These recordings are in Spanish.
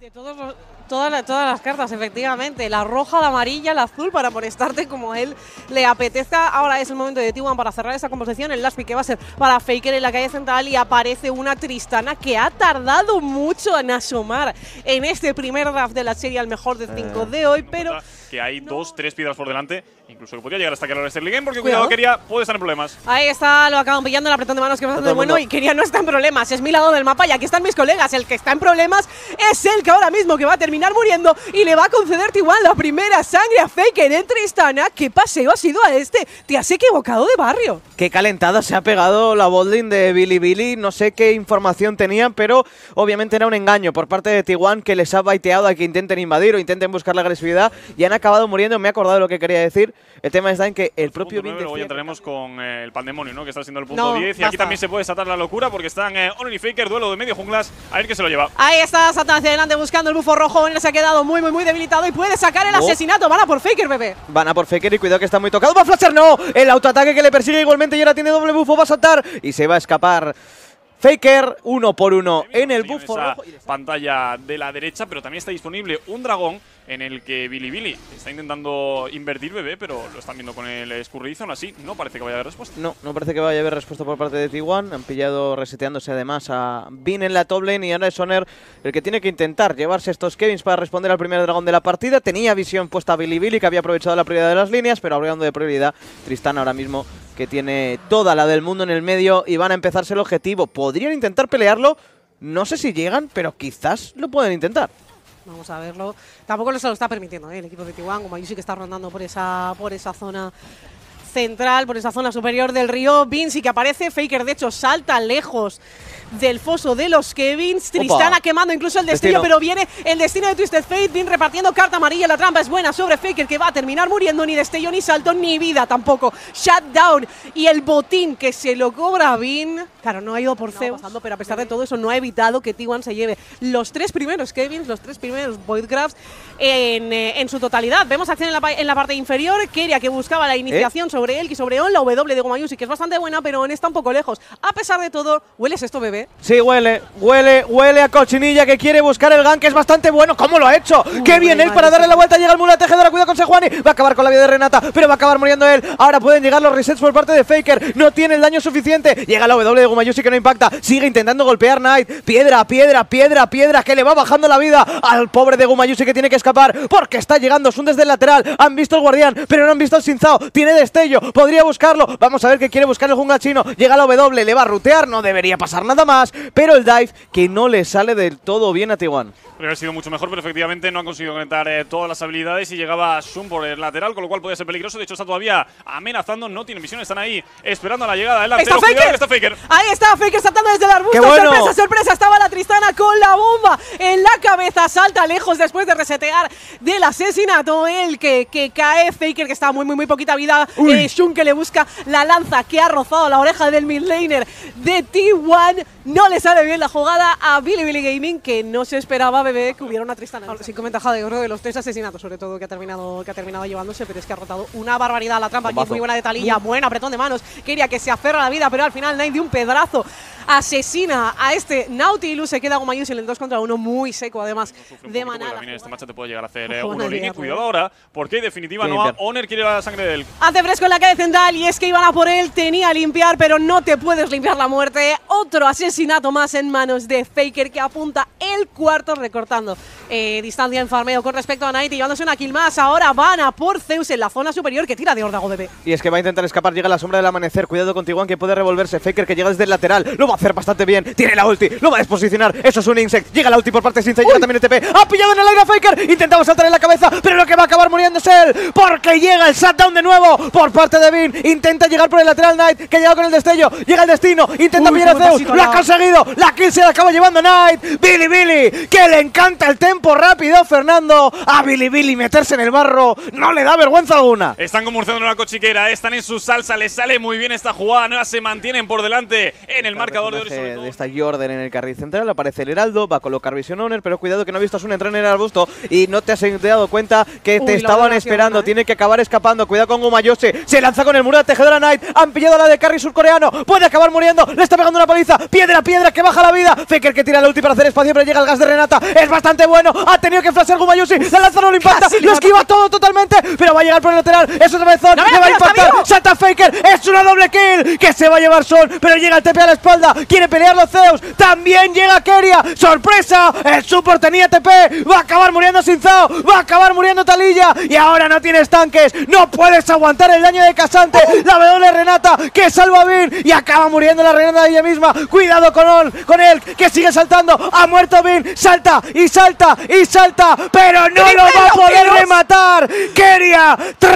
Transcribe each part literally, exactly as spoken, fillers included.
Tiene todos los, todas, las, todas las cartas, efectivamente. La roja, la amarilla, la azul, para molestarte como él le apetezca. Ahora es el momento de T uno para cerrar esa composición. El last pick que va a ser para Faker en la calle central. Y aparece una Tristana que ha tardado mucho en asomar en este primer draft de la serie al mejor de cinco eh. de hoy, pero… Que hay no. dos, tres piedras por delante, incluso que podría llegar hasta que el Early Game, porque cuidado, cuidado, Keria puede estar en problemas. Ahí está, lo acaban pillando el apretón de manos, que es bastante bueno, y Keria no está en problemas, es mi lado del mapa y aquí están mis colegas. El que está en problemas es el que ahora mismo que va a terminar muriendo y le va a conceder T uno la primera sangre a Faker en Tristana. ¿Qué paseo ha sido a este? Te has equivocado de barrio. Qué calentada se ha pegado la botlane de Bilibili, no sé qué información tenían, pero obviamente era un engaño por parte de T uno que les ha baiteado a que intenten invadir o intenten buscar la agresividad y han acabado muriendo. Me he acordado de lo que quería decir. El tema está en que el propio nueve, luego ya entraremos con eh, el pandemonio, ¿no? Que está siendo el punto no, diez. Y basta. Aquí también se puede desatar la locura porque están eh, Honor y Faker, duelo de medio junglas. A ver qué se lo lleva. Ahí está Satan hacia adelante buscando el bufo rojo. Honor se ha quedado muy, muy, muy debilitado y puede sacar el oh. asesinato. Van a por Faker, bebé. Van a por Faker y cuidado que está muy tocado. ¡Va a flashar! ¡No! El autoataque que le persigue igualmente y ahora tiene doble bufo. Va a saltar y se va a escapar. Faker, uno por uno en el bufo rojo. Pantalla de la derecha, pero también está disponible un dragón en el que Bilibili está intentando invertir, bebé, pero lo están viendo con el escurridizo. Aún así, no parece que vaya a haber respuesta. No, no parece que vaya a haber respuesta por parte de T uno. Han pillado reseteándose además a Bin en la top lane y ahora es Honor el que tiene que intentar llevarse estos Kevins para responder al primer dragón de la partida. Tenía visión puesta a Bilibili, que había aprovechado la prioridad de las líneas, pero hablando de prioridad, Tristana ahora mismo que tiene toda la del mundo en el medio y van a empezarse el objetivo. Podrían intentar pelearlo, no sé si llegan, pero quizás lo pueden intentar. Vamos a verlo. Tampoco se lo está permitiendo ¿eh? el equipo de T uno, como Yusi que está rondando por esa, por esa zona central, por esa zona superior del río. Vinci que aparece, Faker de hecho salta lejos del foso de los Kevins. Tristana Opa. quemando incluso el destello, destino. pero viene el destino de Twisted Fate. Vin repartiendo carta amarilla. La trampa es buena sobre Faker, que va a terminar muriendo. Ni destello, ni salto, ni vida tampoco. Shutdown y el botín que se lo cobra Vin. Claro, no ha ido por Zeus, no, pero a pesar de todo eso no ha evitado que T uno se lleve los tres primeros Kevins, los tres primeros Voidcrafts en, eh, en su totalidad. Vemos acción en la, en la parte inferior. Keria que buscaba la iniciación ¿Eh? sobre él y sobre On. La W de Gomayusi que es bastante buena, pero On está un poco lejos. A pesar de todo, ¿hueles esto, bebé? Sí, huele, huele, huele a cochinilla que quiere buscar el gank, que es bastante bueno. ¿Cómo lo ha hecho? Uh, ¡Qué bien él para darle la vuelta! Llega el mula tejedora, cuidado con Sejuani. Va a acabar con la vida de Renata, pero va a acabar muriendo él. Ahora pueden llegar los resets por parte de Faker. No tiene el daño suficiente. Llega la W de Gomayusi que no impacta. Sigue intentando golpear Knight. Piedra, piedra, piedra, piedra, que le va bajando la vida al pobre de Gomayusi que tiene que escapar porque está llegando Sun desde el lateral. Han visto el guardián, pero no han visto el Sinzao. Tiene destello, podría buscarlo. Vamos a ver qué quiere buscar el jungla chino. Llega la W, le va a rutear. No debería pasar nada más. Pero el dive que no le sale del todo bien a T uno. Podría haber sido mucho mejor, pero efectivamente no han conseguido conectar eh, todas las habilidades y llegaba Sun por el lateral, con lo cual podía ser peligroso. De hecho, está todavía amenazando, no tiene visión, están ahí esperando a la llegada del ¡Está Faker! Faker! Está Faker. Ahí está Faker saltando desde el arbusto. Bueno. ¡Sorpresa, sorpresa! Estaba la Tristana con la bomba en la cabeza. Salta lejos después de resetear del asesinato. El que, que cae. Faker que está muy, muy, muy poquita vida. Eh, Shun que le busca la lanza que ha rozado la oreja del midlaner de T uno. No le sale bien la jugada a Bilibili Gaming, que no se esperaba, bebé, que hubiera una Tristana. Ahora, sí, con ventaja de uno de los tres asesinatos, sobre todo, que ha terminado que ha terminado llevándose, pero es que ha rotado una barbaridad a la trampa. Aquí es muy buena de Taliyah, buen apretón de manos. Quería que se aferra a la vida, pero al final Knight de un pedrazo asesina a este Nautilus. Se queda Gomayusi en el dos contra uno, muy seco, además no de manada. También este match te puede llegar a hacer eh, uno línea. Cuidado ahora, porque en definitiva no a Honor quiere la sangre de él. Hace fresco en la calle central y es que iban a por él. Tenía a limpiar, pero no te puedes limpiar la muerte. Otro asesinato más en manos de Faker, que apunta el cuarto, recortando eh, distancia en farmeo con respecto a Knight y llevándose una kill más. Ahora van a por Zeus en la zona superior, que tira de órdago, bebé. Y es que va a intentar escapar, llega la sombra del amanecer. Cuidado con T uno que puede revolverse. Faker que llega desde el lateral, lo va a hacer bastante bien. Tiene la ulti, lo va a desposicionar. Eso es un insect. Llega la ulti por parte de Sinza, llega también el T P. Ha pillado en el aire a Faker. Intentaba saltar en la cabeza, pero lo que va a acabar muriendo es él, porque llega el shutdown de nuevo por parte de Vin. Intenta llegar por el lateral Knight, que ha llegado con el destello. Llega el destino, intenta pillar a Zeus. Lo ha conseguido. La kill se la acaba llevando Knight. Bilibili, que le encanta el tempo rápido, Fernando. A Bilibili meterse en el barro no le da vergüenza alguna. Están convulsionando la cochiquera, están en su salsa, les sale muy bien esta jugada. No se mantienen por delante en el marcador de oro. De esta Jordan en el carril central aparece el Heraldo, va a colocar Vision Honor, pero cuidado que no ha visto a Sun entrar en el arbusto y no te has dado cuenta que Uy, te estaban esperando. ¿eh? Tiene que acabar escapando. Cuidado con Gomayusi, se lanza con el muro de tejedora Knight. Han pillado a la de carry surcoreano, puede acabar muriendo. Le está pegando una paliza. Piedra, piedra, que baja la vida. Faker que tira la ulti para hacer espacio, pero llega llega el gas de Renata, es bastante bueno. Ha tenido que flashear Gumayusi, la lanza no lo impacta, lo esquiva todo totalmente, pero va a llegar por el lateral. Es otra vez Zon, no, le va a impactar. Salta Faker, es una doble kill que se va a llevar Son, pero llega el T P a la espalda. Quiere pelear los Zeus, también llega Keria. ¡Sorpresa! El support tenía T P, va a acabar muriendo sin Zao, va a acabar muriendo Taliyah y ahora no tienes tanques. No puedes aguantar el daño de K'Sante. La W Renata que salva a Bin y acaba muriendo la Renata de ella misma. Cuidado con, on, con él que sigue saltando. Ha muerto Bin, salta y salta y salta, pero no lo va a poder rematar. Keria,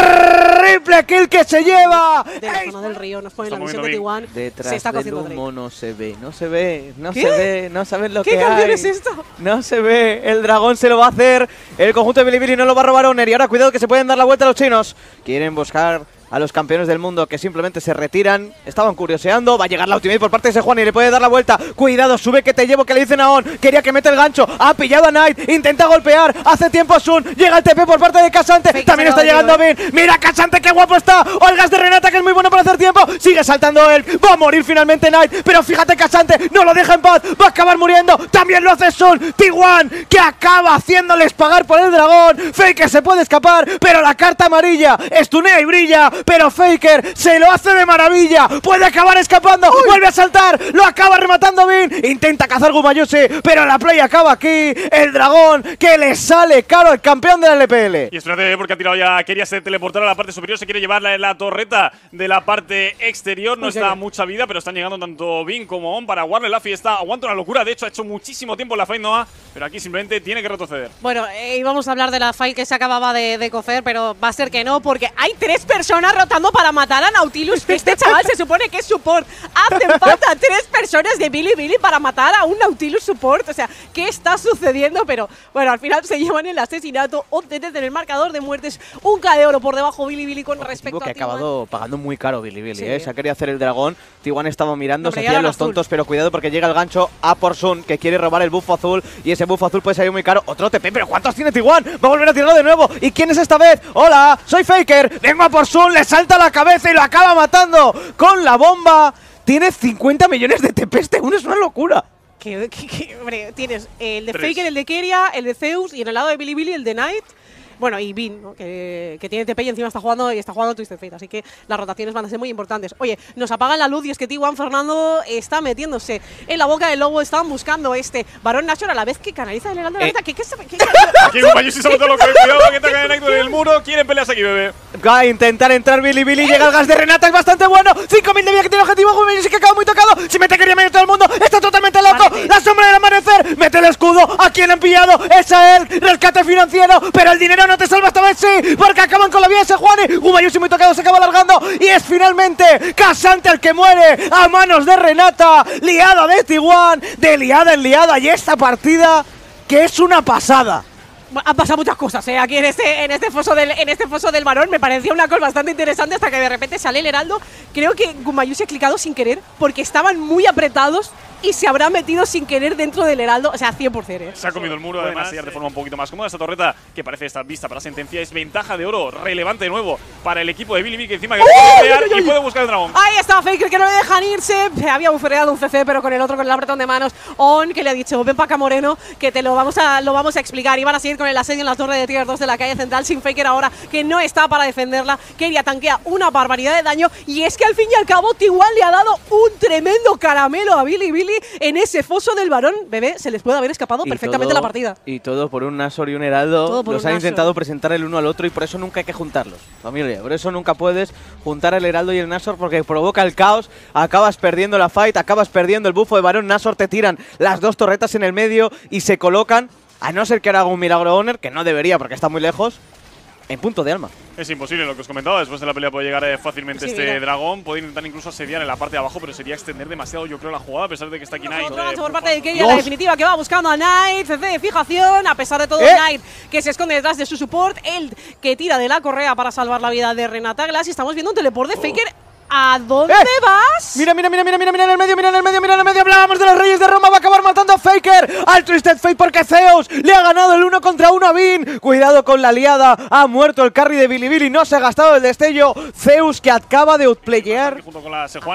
triple kill que se lleva. De la zona del río nos pone la misión de T uno. Detrás se está del cociendo humo Drake. No se ve, no se ve, no ¿Qué? se ve, no saben lo ¿Qué que hay. ¿Qué canción es esto? No se ve, el dragón se lo va a hacer. El conjunto de Bilibili no lo va a robar Oner. Y ahora cuidado que se pueden dar la vuelta a los chinos. Quieren buscar a los campeones del mundo que simplemente se retiran. Estaban curioseando. Va a llegar la ultimate por parte de Sejuani y le puede dar la vuelta. Cuidado, sube que te llevo, que le dicen a On. Quería que mete el gancho. Ha pillado a Knight. Intenta golpear. Hace tiempo a Sun. Llega el T P por parte de K'Sante. Fake También está llegando Bin. Mira K'Sante, qué guapo está. O el gas de Renata, que es muy bueno para hacer tiempo. Sigue saltando él. Va a morir finalmente Knight. Pero fíjate K'Sante, no lo deja en paz. Va a acabar muriendo. También lo hace Sun. T uno que acaba haciéndoles pagar por el dragón. Faker se puede escapar, pero la carta amarilla estunea y brilla. Pero Faker se lo hace de maravilla. Puede acabar escapando. ¡Uy! Vuelve a saltar. Lo acaba rematando Bin. Intenta cazar Gumayusi, pero la play acaba aquí. El dragón que le sale caro al campeón de la L P L. Y espérate, porque ha tirado ya. Quería se teleportar a la parte superior. Se quiere llevarla en la torreta de la parte exterior. No Uy, está ya. mucha vida, pero están llegando tanto Bin como On para aguarle la fiesta. Aguanta una locura. De hecho, ha hecho muchísimo tiempo en la fight Noah, pero aquí simplemente tiene que retroceder. Bueno, eh, íbamos a hablar de la fight que se acababa de, de cocer, pero va a ser que no, porque hay tres personas rotando para matar a Nautilus. Este chaval se supone que es support. Hacen falta tres personas de Bilibili para matar a un Nautilus support. O sea, ¿qué está sucediendo? Pero bueno, al final se llevan el asesinato. once desde el marcador de muertes. Un K de oro por debajo Bilibili con respecto que a ha acabado pagando muy caro Bilibili, Sí. ¿eh? Se ha querido hacer el dragón. T uno estaba mirando, No, se pero hacían ya los era azul. tontos, pero cuidado porque llega el gancho a por Sun, que quiere robar el buffo azul. Y ese buffo azul puede salir muy caro. Otro T P, pero ¿cuántos tiene T uno? Va a volver a tirarlo de nuevo. ¿Y quién es esta vez? Hola, soy Faker. Vengo a por Sun, le salta a la cabeza y lo acaba matando con la bomba. Tiene cincuenta millones de T P. Este uno es una locura. Que, que- que, hombre, tienes el de Tres. Faker, el de Keria, el de Zeus y en el lado de Bilibili el de Knight. Bueno, y Bin, ¿no? que, que tiene T P y encima está jugando y está jugando Twisted Fate, así que las rotaciones van a ser muy importantes. Oye, nos apagan la luz y es que T uno Fernando está metiéndose en la boca del lobo. Estaban buscando este varón Nashor a la vez que canaliza el heraldo de la Eh. neta. ¿Qué, qué, qué, qué, Aquí Gumayusi se ha botado loco. Cuidado que toca en Knight en el muro. Quieren peleas aquí, bebé. Va a intentar entrar Bilibili. Llega el gas de Renata, es bastante bueno. cinco mil de vida que tiene objetivo. Gumayusi que acaba muy tocado. Si mete quería medio todo el mundo. Está totalmente loco. Vale. La sombra del amanecer. Mete el escudo. ¿A quién han pillado? Es a él. Rescate financiero. Pero el dinero no te salva esta vez, sí. Porque acaban con la vida de Sejuani. Gumayusi muy tocado, se acaba alargando. Y es finalmente K'Sante el que muere a manos de Renata. Liada de T uno. De liada en liada. Y esta partida que es una pasada. Han pasado muchas cosas, ¿eh? Aquí en este, en este foso del, en este foso del varón me parecía una cosa bastante interesante hasta que de repente sale el heraldo. Creo que Gumayusi ha clicado sin querer porque estaban muy apretados y se habrá metido sin querer dentro del heraldo. O sea, cien por cien, ¿eh? Se ha comido el muro, además, sellar de forma un poquito más cómoda. Esta torreta, que parece estar vista para sentencia, es ventaja de oro relevante de nuevo para el equipo de Bilibili, que encima que puede pelear y puede buscar el dragón. Ahí está Faker, que no le dejan irse. Se había bufreado un C C, pero con el otro, con el apretón de manos. On, que le ha dicho, ven para acá, Moreno, que te lo vamos a, lo vamos a explicar. Y van a seguir con el asedio en la torre de tier dos de la calle central, sin Faker ahora, que no está para defenderla. Keria tanquea una barbaridad de daño. Y es que al fin y al cabo, T uno le ha dado un tremendo caramelo a Bilibili en ese foso del varón. Bebé, se les puede haber escapado Y perfectamente todo- la partida. Y todo por un Nashor y un Heraldo. Todo por Los un han Nashor. intentado presentar el uno al otro y por eso nunca hay que juntarlos, familia. Por eso nunca puedes juntar el Heraldo y el Nashor porque provoca el caos. Acabas perdiendo la fight, acabas perdiendo el bufo de varón. Nashor te tiran las dos torretas en el medio y se colocan, a no ser que haga un milagro Honor, que no debería porque está muy lejos, en punto de alma. Es imposible lo que os comentaba. Después de la pelea puede llegar eh, fácilmente Sí, este mira. dragón. Puede intentar incluso asediar en la parte de abajo, pero sería extender demasiado, yo creo, la jugada, a pesar de que está aquí Knight. Otro eh, gancho por Pufa. parte de Keria, Dos. la definitiva que va buscando a Knight. C C de fijación, a pesar de todo, ¿Eh? Knight que se esconde detrás de su support. Él que tira de la correa para salvar la vida de Renata Glass. Y estamos viendo un teleport de Faker. ¿A dónde ¡Eh! vas? Mira, mira, mira, mira, mira, mira en el medio, mira en el medio, mira en el medio. Hablábamos de los Reyes de Roma, va a acabar matando a Faker al Twisted Fate porque Zeus le ha ganado el uno contra uno a Bin. Cuidado con la liada, ha muerto el carry de Bilibili, no se ha gastado el destello. Zeus que acaba de outplayear. Junto con la Sejuani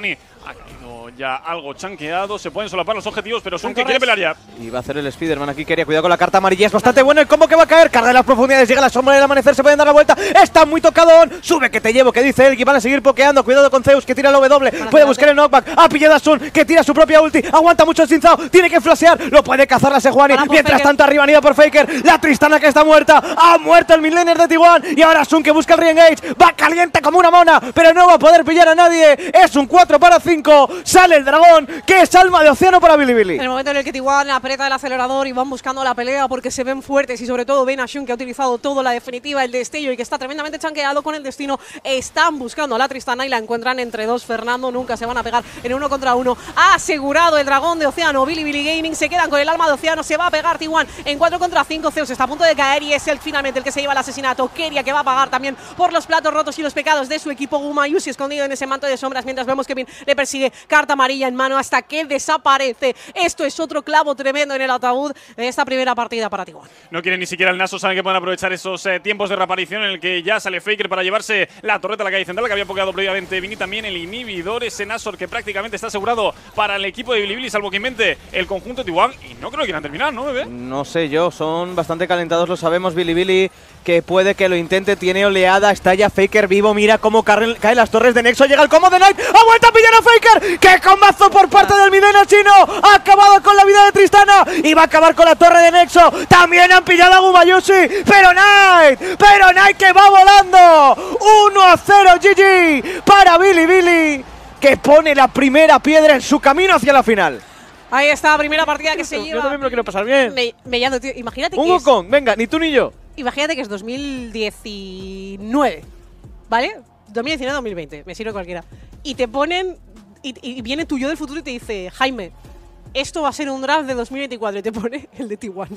Ha caído ya algo chanqueado. Se pueden solapar los objetivos, pero Sun que quiere pelear ya. Y va a hacer el Spiderman aquí, quería cuidado con la carta amarilla. Es bastante bueno el combo que va a caer. Carga de las profundidades, llega la sombra del amanecer. Se pueden dar la vuelta. Está muy tocado On. Sube que te llevo, que dice él. Y van a seguir pokeando. Cuidado con Zeus, que tira el W. Puede buscar el knockback. Ha pillado a Sun, que tira su propia ulti. Aguanta mucho el Sinzao. Tiene que flashear. Lo puede cazar la Sejuani. Mientras tanto, arriba han ido por Faker. La Tristana que está muerta. Ha muerto el midlaner de T uno. Y ahora Sun que busca el re-engage. Va caliente como una mona, pero no va a poder pillar a nadie. Es un cuatro para cinco. Sale el dragón, que es alma de océano para Bilibili. En el momento en el que T uno aprieta el acelerador y van buscando la pelea porque se ven fuertes y sobre todo ven a Shun que ha utilizado todo la definitiva, el destello y que está tremendamente chanqueado con el destino. Están buscando a la Tristana y la encuentran entre dos. Fernando nunca se van a pegar en uno contra uno. Ha asegurado el dragón de océano. Bilibili Gaming se quedan con el alma de océano. Se va a pegar T uno en cuatro contra cinco. Zeus está a punto de caer y es el finalmente el que se lleva el asesinato. Keria que va a pagar también por los platos rotos y los pecados de su equipo. Gumayusi escondido en ese manto de sombras mientras vemos que Vin le persigue. Carta amarilla en mano hasta que desaparece. Esto es otro clavo tremendo en el ataúd de esta primera partida para T uno. No quieren ni siquiera el Naso, saben que pueden aprovechar esos eh, tiempos de reaparición en el que ya sale Faker para llevarse la torreta a la calle central que había pokeado previamente. Vini también el inhibidor, ese Nashor que prácticamente está asegurado para el equipo de Bilibili, salvo que invente el conjunto T uno. Y no creo que quieran terminar, ¿no, bebé? No sé yo, son bastante calentados, lo sabemos. Bilibili que puede que lo intente, tiene oleada, está ya Faker vivo, mira cómo caen las torres de Nexo, llega el combo de Knight, ha vuelto a pillar a Faker, ¡qué combazo por parte del midlaner chino! Ha acabado con la vida de Tristana y va a acabar con la torre de Nexo, también han pillado a Gumayusi, pero Knight, pero Knight que va volando, uno a cero G G para Bilibili, que pone la primera piedra en su camino hacia la final. Ahí está, primera partida que se lleva. Yo también me lo quiero pasar bien. Me, mellando, tío. Imagínate Un que es, Wukong, venga, ni tú ni yo. imagínate que es dos mil diecinueve, ¿vale? dos mil diecinueve dos mil veinte, me sirve cualquiera. Y te ponen, y, y viene tu yo del futuro y te dice, Jaime, esto va a ser un draft de dos mil veinticuatro y te pone el de T uno.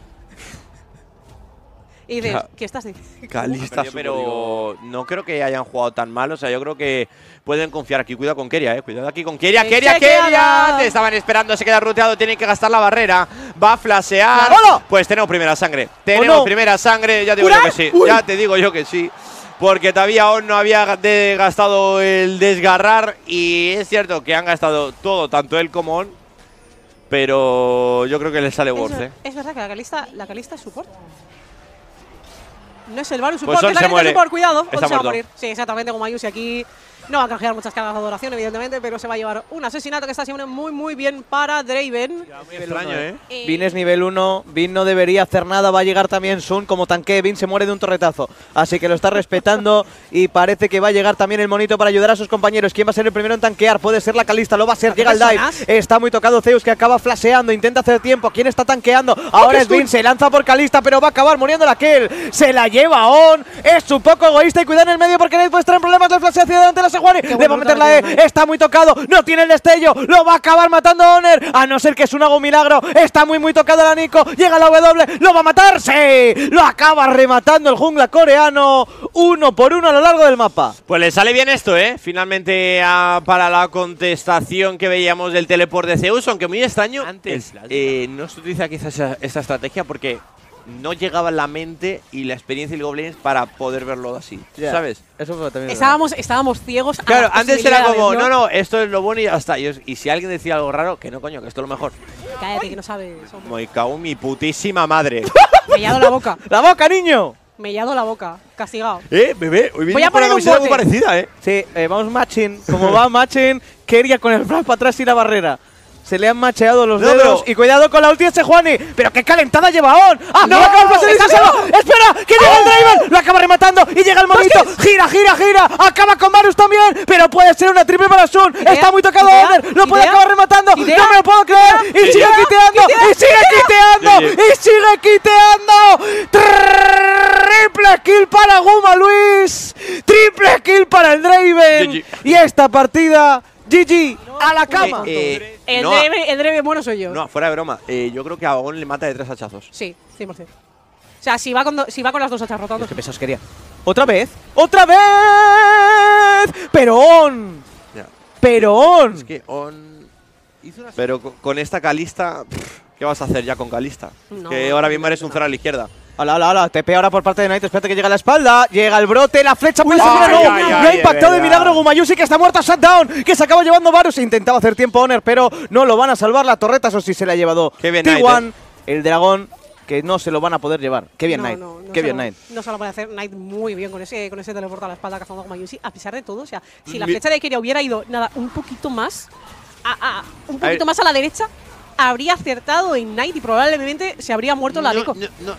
Y dices, Ja. ¿qué estás diciendo? Calista, pero no creo que hayan jugado tan mal. O sea, yo creo que pueden confiar aquí. Cuidado con Keria, eh. Cuidado aquí con Keria. Eh, Keria, se Keria. queda. Te estaban esperando, se queda ruteado. Tienen que gastar la barrera. Va a flashear. ¡Hola! Pues tenemos primera sangre. Tenemos no? primera sangre. Ya te digo yo que sí. Uy. Ya te digo yo que sí. Porque todavía aún no había de gastado el desgarrar. Y es cierto que han gastado todo, tanto él como On. Pero yo creo que les sale Es, worth, eh. es verdad que la Calista, la Calista es support. No es el Varus support, Pues Son es la se Calista muere. support, cuidado, Está On se va a muerto. morir. Sí, exactamente, como Mayusi aquí no va a canjear muchas cargas de adoración, evidentemente, pero se va a llevar un asesinato que está siempre muy, muy bien para Draven. Muy extraño, eh. Eh, Vin es nivel uno, Vin no debería hacer nada, va a llegar también Sun como tanque, Vin se muere de un torretazo, así que lo está respetando y parece que va a llegar también el monito para ayudar a sus compañeros. ¿Quién va a ser el primero en tanquear? Puede ser la Calista, lo va a ser, ¿Qué llega el dive, personas? está muy tocado Zeus que acaba flasheando, intenta hacer tiempo, ¿quién está tanqueando? Ahora es Vin, se lanza por Calista pero va a acabar muriendo la kill, se la lleva On, es un poco egoísta y cuidado en el medio porque Nate puede estar en problemas de flashea hacia adelante la Sejuani, le va a meter la E, está muy tocado, no tiene el destello, lo va a acabar matando a Oner, a no ser que es un hago milagro, está muy muy tocado la Nico, llega la W, lo va a matar, sí, lo acaba rematando el jungla coreano, uno por uno a lo largo del mapa. Pues le sale bien esto, ¿eh? Finalmente ah, para la contestación que veíamos del teleport de Zeus, aunque muy extraño. Antes eh, no se utiliza quizás esa, esa estrategia porque no llegaba en la mente y la experiencia de League of Legends para poder verlo así, Ya, ¿sabes? Eso fue también. Estábamos, estábamos ciegos. a Claro, las antes era como, posibilidades, no, no, esto es lo bueno y ya está. Y, os- y si alguien decía algo raro, que no, coño, que esto es lo mejor. Cállate, que no sabes. hombre. Me cago en mi putísima madre. Mellado la boca. ¡La boca, niño! Mellado la boca. Castigado. eh, bebé, hoy Voy venimos a con una poner un camiseta muy bote. parecida, eh. Sí, eh, vamos matching, como va matching, Keria con el flash para atrás y la barrera. Se le han macheado los No, dedos pero- y cuidado con la ulti de Sejuani. Pero qué calentada lleva On. ¡Ah, No, no! ¡Acaba el flash está y se salva! vivo. ¡Espera! ¡Que llega el Draven! Lo acaba rematando y llega el monito. ¡Gira, gira, gira! Acaba con Varus también. Pero puede ser una triple para Sun. Idea, Está muy tocado idea, Oner. Lo puede idea, acabar rematando. idea, ¡No me lo puedo creer! ¡Y sigue idea, quiteando! idea, ¡Y sigue quiteando! Idea. ¡Y sigue quiteando! ¡Triple kill para Guma, Luis! ¡Triple kill para el Draven! G G. Y esta partida, G G, a la cama. Eh, El no, Draven, el Draven bueno soy yo. no, fuera de broma. Eh, yo creo que a On le mata de tres hachazos. Sí, cien por cien. O sea, si va con, do- si va con las dos hachas rotando. Qué pesos quería. ¿Otra vez? ¡Otra vez! ¡Pero On! Ya. ¡Pero On! Es que On hizo una- Pero co- con esta Calista, pff, ¿qué vas a hacer ya con Calista? No, que ahora no, mismo eres un no. cero a la izquierda. Ala, ala, ala, T P ahora por parte de Knight, espérate que llega a la espalda, llega el brote, la flecha puede Uy, ser, ay, no, ay, lo ay, ha impactado de verdad. milagro Gumayusi, que está muerta, shutdown, que se acaba llevando Varus, intentaba hacer tiempo Honor, pero no lo van a salvar, la torreta, eso sí se le ha llevado Qué bien T uno, Knight, el dragón, que no se lo van a poder llevar. Qué bien No, Knight, no, no qué se bien lo- Knight. No se lo puede hacer Knight muy bien con ese, con ese teleporte a la espalda cazando como Yusi, a pesar de todo. O sea, si la Mi- flecha de Keria hubiera ido nada, un poquito más, a, a- un ver. poquito más a la derecha, habría acertado en Knight y probablemente se habría muerto la no, Deco. no, no,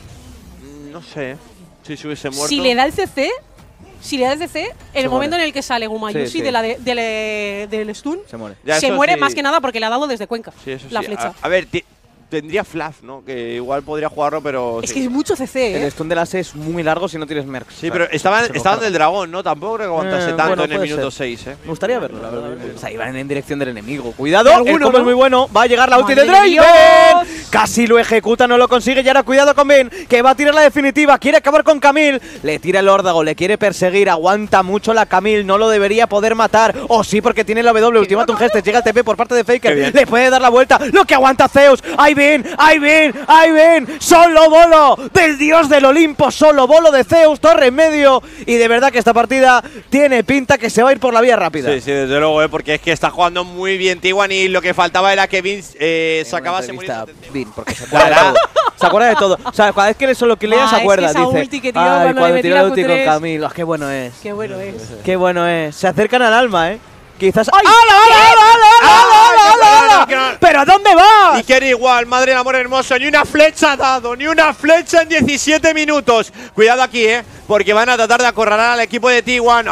no sé si se hubiese muerto. Si le da el C C, si le da el C C, en el Se momento muere. en el que sale Gumayusi Sí, sí. de la de- del- del stun, Se muere. Ya, se eso muere sí. más que nada porque le ha dado desde Cuenca Sí, eso la sí. flecha. A, a ver, ti- tendría flash, ¿no? Que igual podría jugarlo, pero. es sí. que es mucho C C, El ¿eh? stun de las E es muy largo si no tienes Mercs. Sí, pero estaban, estaban del dragón, ¿no? Tampoco creo que aguantase Eh, tanto bueno, en el puede minuto ser. seis, ¿eh? Me gustaría verlo, la verdad. O sea, iban en dirección del enemigo. Cuidado, Alguno, el combo ¿no? es muy bueno. Va a llegar la ulti de ¡Madre de Draven. Dios! Casi lo ejecuta, no lo consigue. Y ahora cuidado con Ben, que va a tirar la definitiva. Quiere acabar con Camille. Le tira el órdago, le quiere perseguir. Aguanta mucho la Camille. No lo debería poder matar. O sí, porque tiene la W. Ultimatum Gestes. Llega el T P por parte de Faker. Le puede dar la vuelta. Lo que aguanta Zeus. Ahí ven, ahí ven, ahí ven. Solo bolo del dios del Olimpo. Solo bolo de Zeus. Torre en medio. Y de verdad que esta partida tiene pinta que se va a ir por la vía rápida. Sí, sí, desde luego, ¿eh? Porque es que está jugando muy bien T uno y lo que faltaba era que Vince eh, En se una acabase entrevista, muriendo. Bin, porque se acuerda de todo. Se acuerda de todo. O sea, cada vez que le solo que lea Ah, se es que acuerda. esa Dice, ulti que tiró ay, cuando cuando le tiró metí la la ulti Q con tres. Camilo. Qué bueno es. Qué bueno es. Qué bueno es. Se acercan al alma, ¿eh? Quizás. ¡Ay! ¡Hala, hala, hala, hala, hala, ¡Ay, hala, no, hala! no, no! ¿Pero a dónde vas? Y quiere igual, madre del amor hermoso, ni una flecha ha dado, ni una flecha en diecisiete minutos. Cuidado aquí, eh, porque van a tratar de acorralar al equipo de T uno.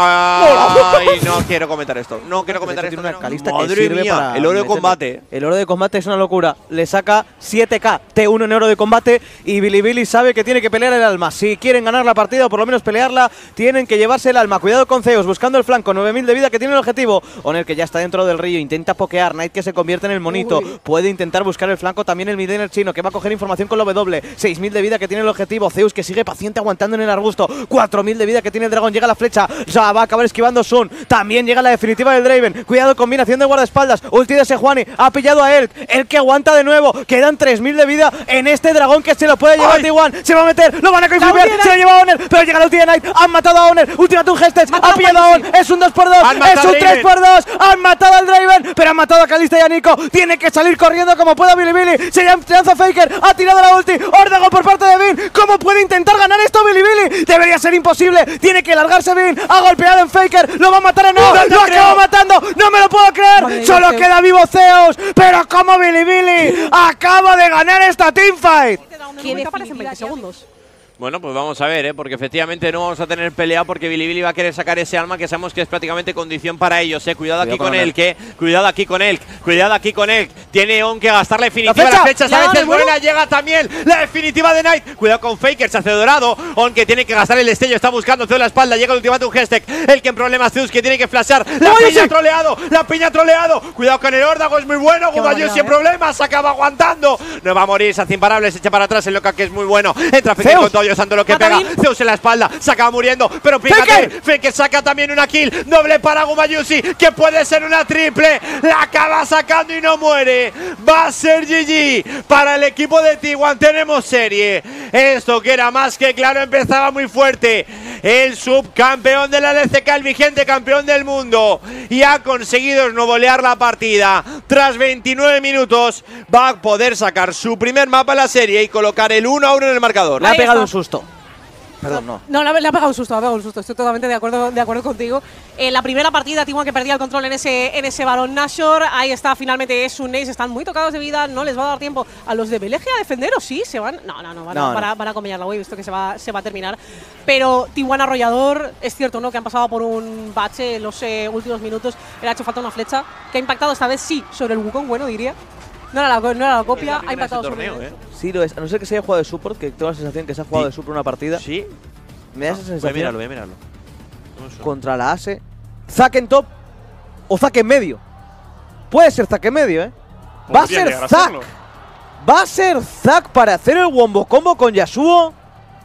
Ay, no quiero comentar esto. No quiero comentar Tiene esto. una no. calista que Madre sirve mía, para el oro de meterle. combate. El oro de combate es una locura. Le saca siete K T uno en oro de combate y Bilibili sabe que tiene que pelear el alma. Si quieren ganar la partida o por lo menos pelearla, tienen que llevarse el alma. Cuidado con Zeus, buscando el flanco, nueve mil de vida que tiene el objetivo. Oner que ya está dentro del río, intenta pokear. Knight que se convierte en el monito. Uy. Puede intentar buscar el flanco también el midlaner chino, que va a coger información con la W. seis mil de vida que tiene el objetivo. Zeus que sigue paciente aguantando en el arbusto. cuatro mil de vida que tiene el dragón. Llega la flecha. O sea, va a acabar esquivando Sun. También llega la definitiva del Draven. Cuidado, combinación de guardaespaldas. Ulti de Sejuani. Ha pillado a Elk. Elk que aguanta de nuevo. Quedan tres mil de vida en este dragón que se lo puede llevar ¡Ay! T uno. Se va a meter. Lo van a ulti confirmar. de Se lo lleva a Honor. Pero llega la ulti de Knight. Han matado a Honor. Ultimatum Gestes. Matado Ha pillado a a On. Es un dos por dos. Han matado Es a un Draven. tres por dos. Han matado al Draven. Pero han matado a Kalista y a Nico. Tiene que salir corriendo como pueda Bilibili. Se lanza Faker. Ha tirado la ulti. Órdago por parte de Bin. ¿Cómo puede intentar ganar esto Bilibili? Debería ser imposible. Tiene que largarse Bin. Ha golpeado en Faker. Lo va a matar o no. No te Lo creo. acaba matando. No me lo puedo creer. Madre de Solo Dios, queda vivo Zeus. Pero como Bilibili acaba de ganar esta teamfight. ¿Quién aparece en veinte segundos? Bueno, pues vamos a ver, ¿eh? Porque efectivamente no vamos a tener pelea porque Bilibili va a querer sacar ese alma que sabemos que es prácticamente condición para ellos, ¿eh? Cuidado, Cuidado aquí con con Elk. Elk, ¿eh? Cuidado aquí con Elk, cuidado aquí con Elk. Tiene On que gastar la definitiva, ¡La la flecha! flecha ¿Le ha esta dado vez es el vuelo? buena, llega también la definitiva de Knight. Cuidado con Faker, se hace dorado. On que tiene que gastar el destello, está buscando Zeus la espalda, llega el ultimátum Gestek. El que en problemas Zeus que tiene que flashar. La ¡Gumayusi! piña troleado, la piña troleado. Cuidado con el órdago, es muy bueno. Qué Gumayusi barbaridad, en ¿eh? problemas, se acaba aguantando. No va a morir, se hace imparable, se echa para atrás el loca que es muy bueno. Entra Faker Zeus. con todo Dios santo lo que Mata pega. Bin. Zeus en la espalda, se acaba muriendo, pero fíjate, Faker. Faker saca también una kill, doble para Gumayusi, que puede ser una triple, la acaba sacando y no muere, va a ser G G para el equipo de T uno, tenemos serie, esto que era más que claro, empezaba muy fuerte, el subcampeón de la L C K, el vigente campeón del mundo, y ha conseguido esnovolear la partida, tras veintinueve minutos, va a poder sacar su primer mapa en la serie y colocar el uno a uno en el marcador. Le ha Ahí pegado está. un susto. Perdón, no. No, le ha, le ha pegado un susto, le ha pegado un susto. Estoy totalmente de acuerdo, de acuerdo contigo. En la primera partida, T uno que perdía el control en ese, en ese Baron Nashor. Ahí está, finalmente es un ace. Están muy tocados de vida. No les va a dar tiempo a los de B L G a defender, ¿o sí? ¿Se van? No, no, no. Van, No, a, no. van a- van a comer la wave. Esto que se va, se va a terminar. Pero T uno arrollador, es cierto, ¿no? Que han pasado por un bache en los eh, últimos minutos. Le ha hecho falta una flecha que ha impactado esta vez, sí, sobre el Wukong, bueno, diría. No era la, no era la copia, ha impactado sobre torneo, el ¿eh? Sí, lo es. A no ser que se haya jugado de support, que tengo la sensación que se ha jugado Sí. de support una partida. Sí, Me da esa voy a sensación. mirarlo, voy a mirarlo. No sé. Contra la Ase. Zack en top o Zack en medio. Puede ser Zack en medio, ¿eh? Va a Podría ser llegar a Zack. serlo. Va a ser Zack para hacer el wombo combo con Yasuo.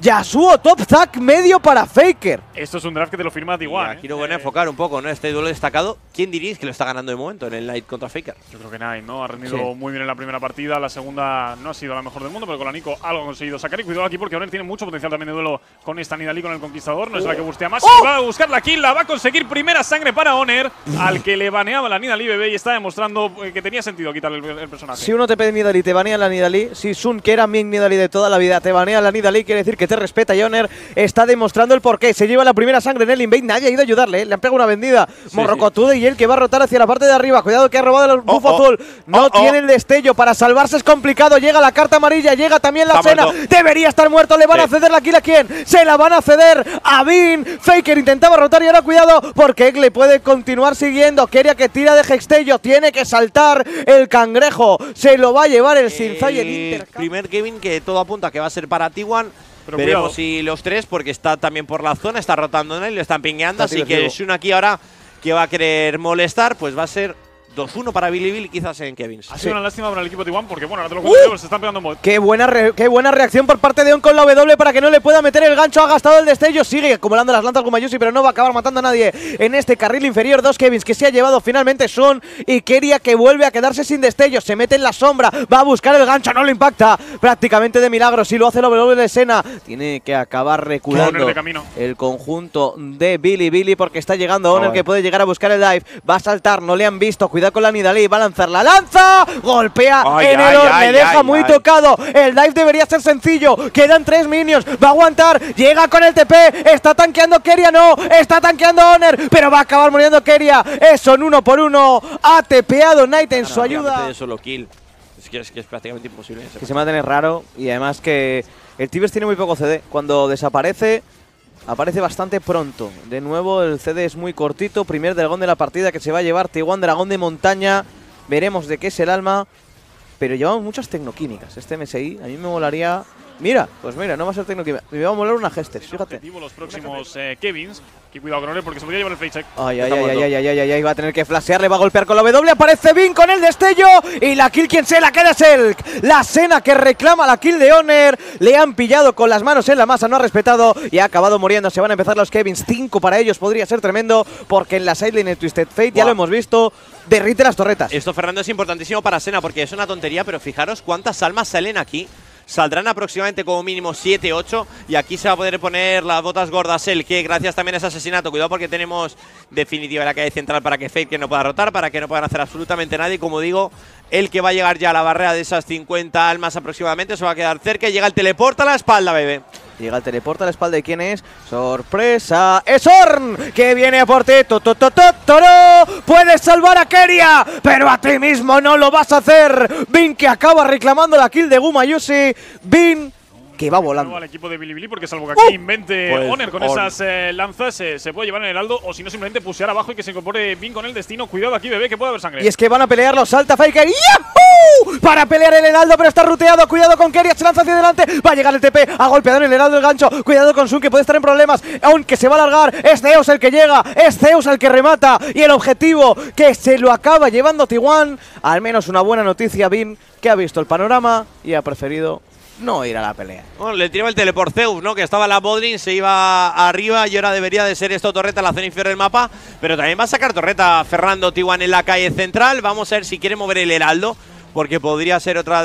Yasuo top zack medio para Faker. Esto es un draft que te lo firma T uno. Aquí lo van a eh. enfocar un poco, ¿no? Este duelo destacado. ¿Quién diréis que lo está ganando de momento en el Knight contra Faker? Yo creo que Knight, ¿no? Ha rendido Sí. muy bien en la primera partida. La segunda no ha sido la mejor del mundo, pero con la Nico algo ha conseguido sacar. Y cuidado aquí porque Honor tiene mucho potencial también de duelo con esta Nidalee, con el Conquistador. No es la que bustea más. ¡Oh! Va a buscar la kill, la va a conseguir. Primera sangre para Honor, al que le baneaba la Nidalee bebé y está demostrando que tenía sentido quitarle el, el personaje. Si uno te pide Nidalee, te banea la Nidalee. Si Sun, que era mi Nidalee de toda la vida, te banea la Nidalee, quiere decir que te respeta. Y Honor está demostrando el porqué. Se lleva la primera sangre en el invade. Nadie ha ido a ayudarle, ¿eh? Le han pegado una vendida. Sí, Morrocotudo y él que va a rotar hacia la parte de arriba. Cuidado que ha robado el Oh, bufo oh. azul. No Oh, oh. tiene el destello. Para salvarse es complicado. Llega la carta amarilla. Llega también la Está cena. muerto. Debería estar muerto. Le van Sí. a ceder la kill a quién. Se la van a ceder a Bin. Faker intentaba rotar y ahora cuidado porque Egg le puede continuar siguiendo. Keria que tira de Hextello. Tiene que saltar el cangrejo. Se lo va a llevar el Sinzai en El intercambio. primer Kevin que todo apunta que va a ser para T uno. Pero Veremos cuidado. si los tres, porque está también por la zona, está rotando en él, lo están pingueando. Está Así que divertido. Shun aquí ahora, que va a querer molestar, pues va a ser dos uno para Bilibili, quizás en Kevins. Ha sido Sí. una lástima para el equipo T uno porque, bueno, ahora te lo cuento, ¡Uh! se están pegando en mod. Qué buena, re- qué buena reacción por parte de On con la W para que no le pueda meter el gancho. Ha gastado el destello. Sigue acumulando las lanzas Gumayusi, pero no va a acabar matando a nadie en este carril inferior. Dos Kevins que se ha llevado finalmente Son y Keria que vuelve a quedarse sin destello. Se mete en la sombra. Va a buscar el gancho. No le impacta. Prácticamente de milagro. Si lo hace la W de Sena. Tiene que acabar reculando Honor de camino. el conjunto de Bilibili porque está llegando Honor Joder. que puede llegar a buscar el dive. Va a saltar. No le han visto. Cuidado con la Nidalee. Va a lanzar la lanza. Golpea Ay, en ay, el ay, Le deja ay, muy ay. tocado. El dive debería ser sencillo. Quedan tres minions. Va a aguantar. Llega con el T P. Está tanqueando Keria. No. Está tanqueando Honor. Pero va a acabar muriendo Keria. Es son uno por uno. Ha tepeado Knight en su ayuda. De solo kill. Es que es, que es prácticamente imposible. Que se mantiene raro. Y además que el Tibers tiene muy poco C D. Cuando desaparece, aparece bastante pronto. De nuevo, el C D es muy cortito. Primer dragón de la partida que se va a llevar T uno, dragón de montaña. Veremos de qué es el alma. Pero llevamos muchas tecnoquímicas. Este M S I a mí me molaría. Mira, pues mira, no va a ser tecnoquímica. Me va a molar una Gestes, fíjate. Objetivo los próximos eh, Kevins. Y cuidado con Honor porque se podría llevar el play check. Ay, ay, Está ay, ay, muerto. ay, ay, ay, ay, ay, va a tener que flashear, le va a golpear con la W, aparece Bin con el destello y la kill quien se la queda es él. La Sena que reclama la kill de Honor, le han pillado con las manos en la masa, no ha respetado y ha acabado muriendo. Se van a empezar los Kevins, cinco para ellos, podría ser tremendo porque en la sideline el Twisted Fate, ya Wow. lo hemos visto, derrite las torretas. Esto, Fernando, es importantísimo para Sena porque es una tontería, pero fijaros cuántas almas salen aquí. Saldrán aproximadamente como mínimo siete ocho y aquí se va a poder poner las botas gordas el que gracias también a ese asesinato, cuidado porque tenemos definitiva la calle central para que Fake no pueda rotar, para que no puedan hacer absolutamente nadie. Como digo, el que va a llegar ya a la barrera de esas cincuenta almas aproximadamente se va a quedar cerca y llega el teleporte a la espalda, bebé. Llega el teleporte a la espalda de quién es. ¡Sorpresa! ¡Es Ornn! Que viene a por ti. To, to, to, to, toro. Puedes salvar a Keria, pero a ti mismo no lo vas a hacer. Bin que acaba reclamando la kill de Gumayusi. Bin que va volando. Al equipo de Bilibili porque salvo que aquí invente Pues, Honor con on. esas eh, lanzas se, se puede llevar en el heraldo o si no simplemente pusear abajo y que se incorpore bien con el destino. Cuidado aquí, bebé, que puede haber sangre. Y es que van a pelearlo, salta Faker. ¡Yahoo! Para pelear el heraldo, pero está ruteado. Cuidado con Keria, se lanza hacia adelante. Va a llegar el T P, ha golpeado en el heraldo el gancho. Cuidado con Sun, que puede estar en problemas. Aunque se va a alargar, es Zeus el que llega. Es Zeus el que remata. Y el objetivo que se lo acaba llevando T uno. Al menos una buena noticia, Bin, que ha visto el panorama y ha preferido no ir a la pelea. Bueno, le tiraba el teleport Zeus, ¿no? Que estaba la Bodrin, se iba arriba y ahora debería de ser esto torreta en la zona inferior del mapa. Pero también va a sacar torreta Fernando T uno en la calle central. Vamos a ver si quiere mover el heraldo, porque podría ser otra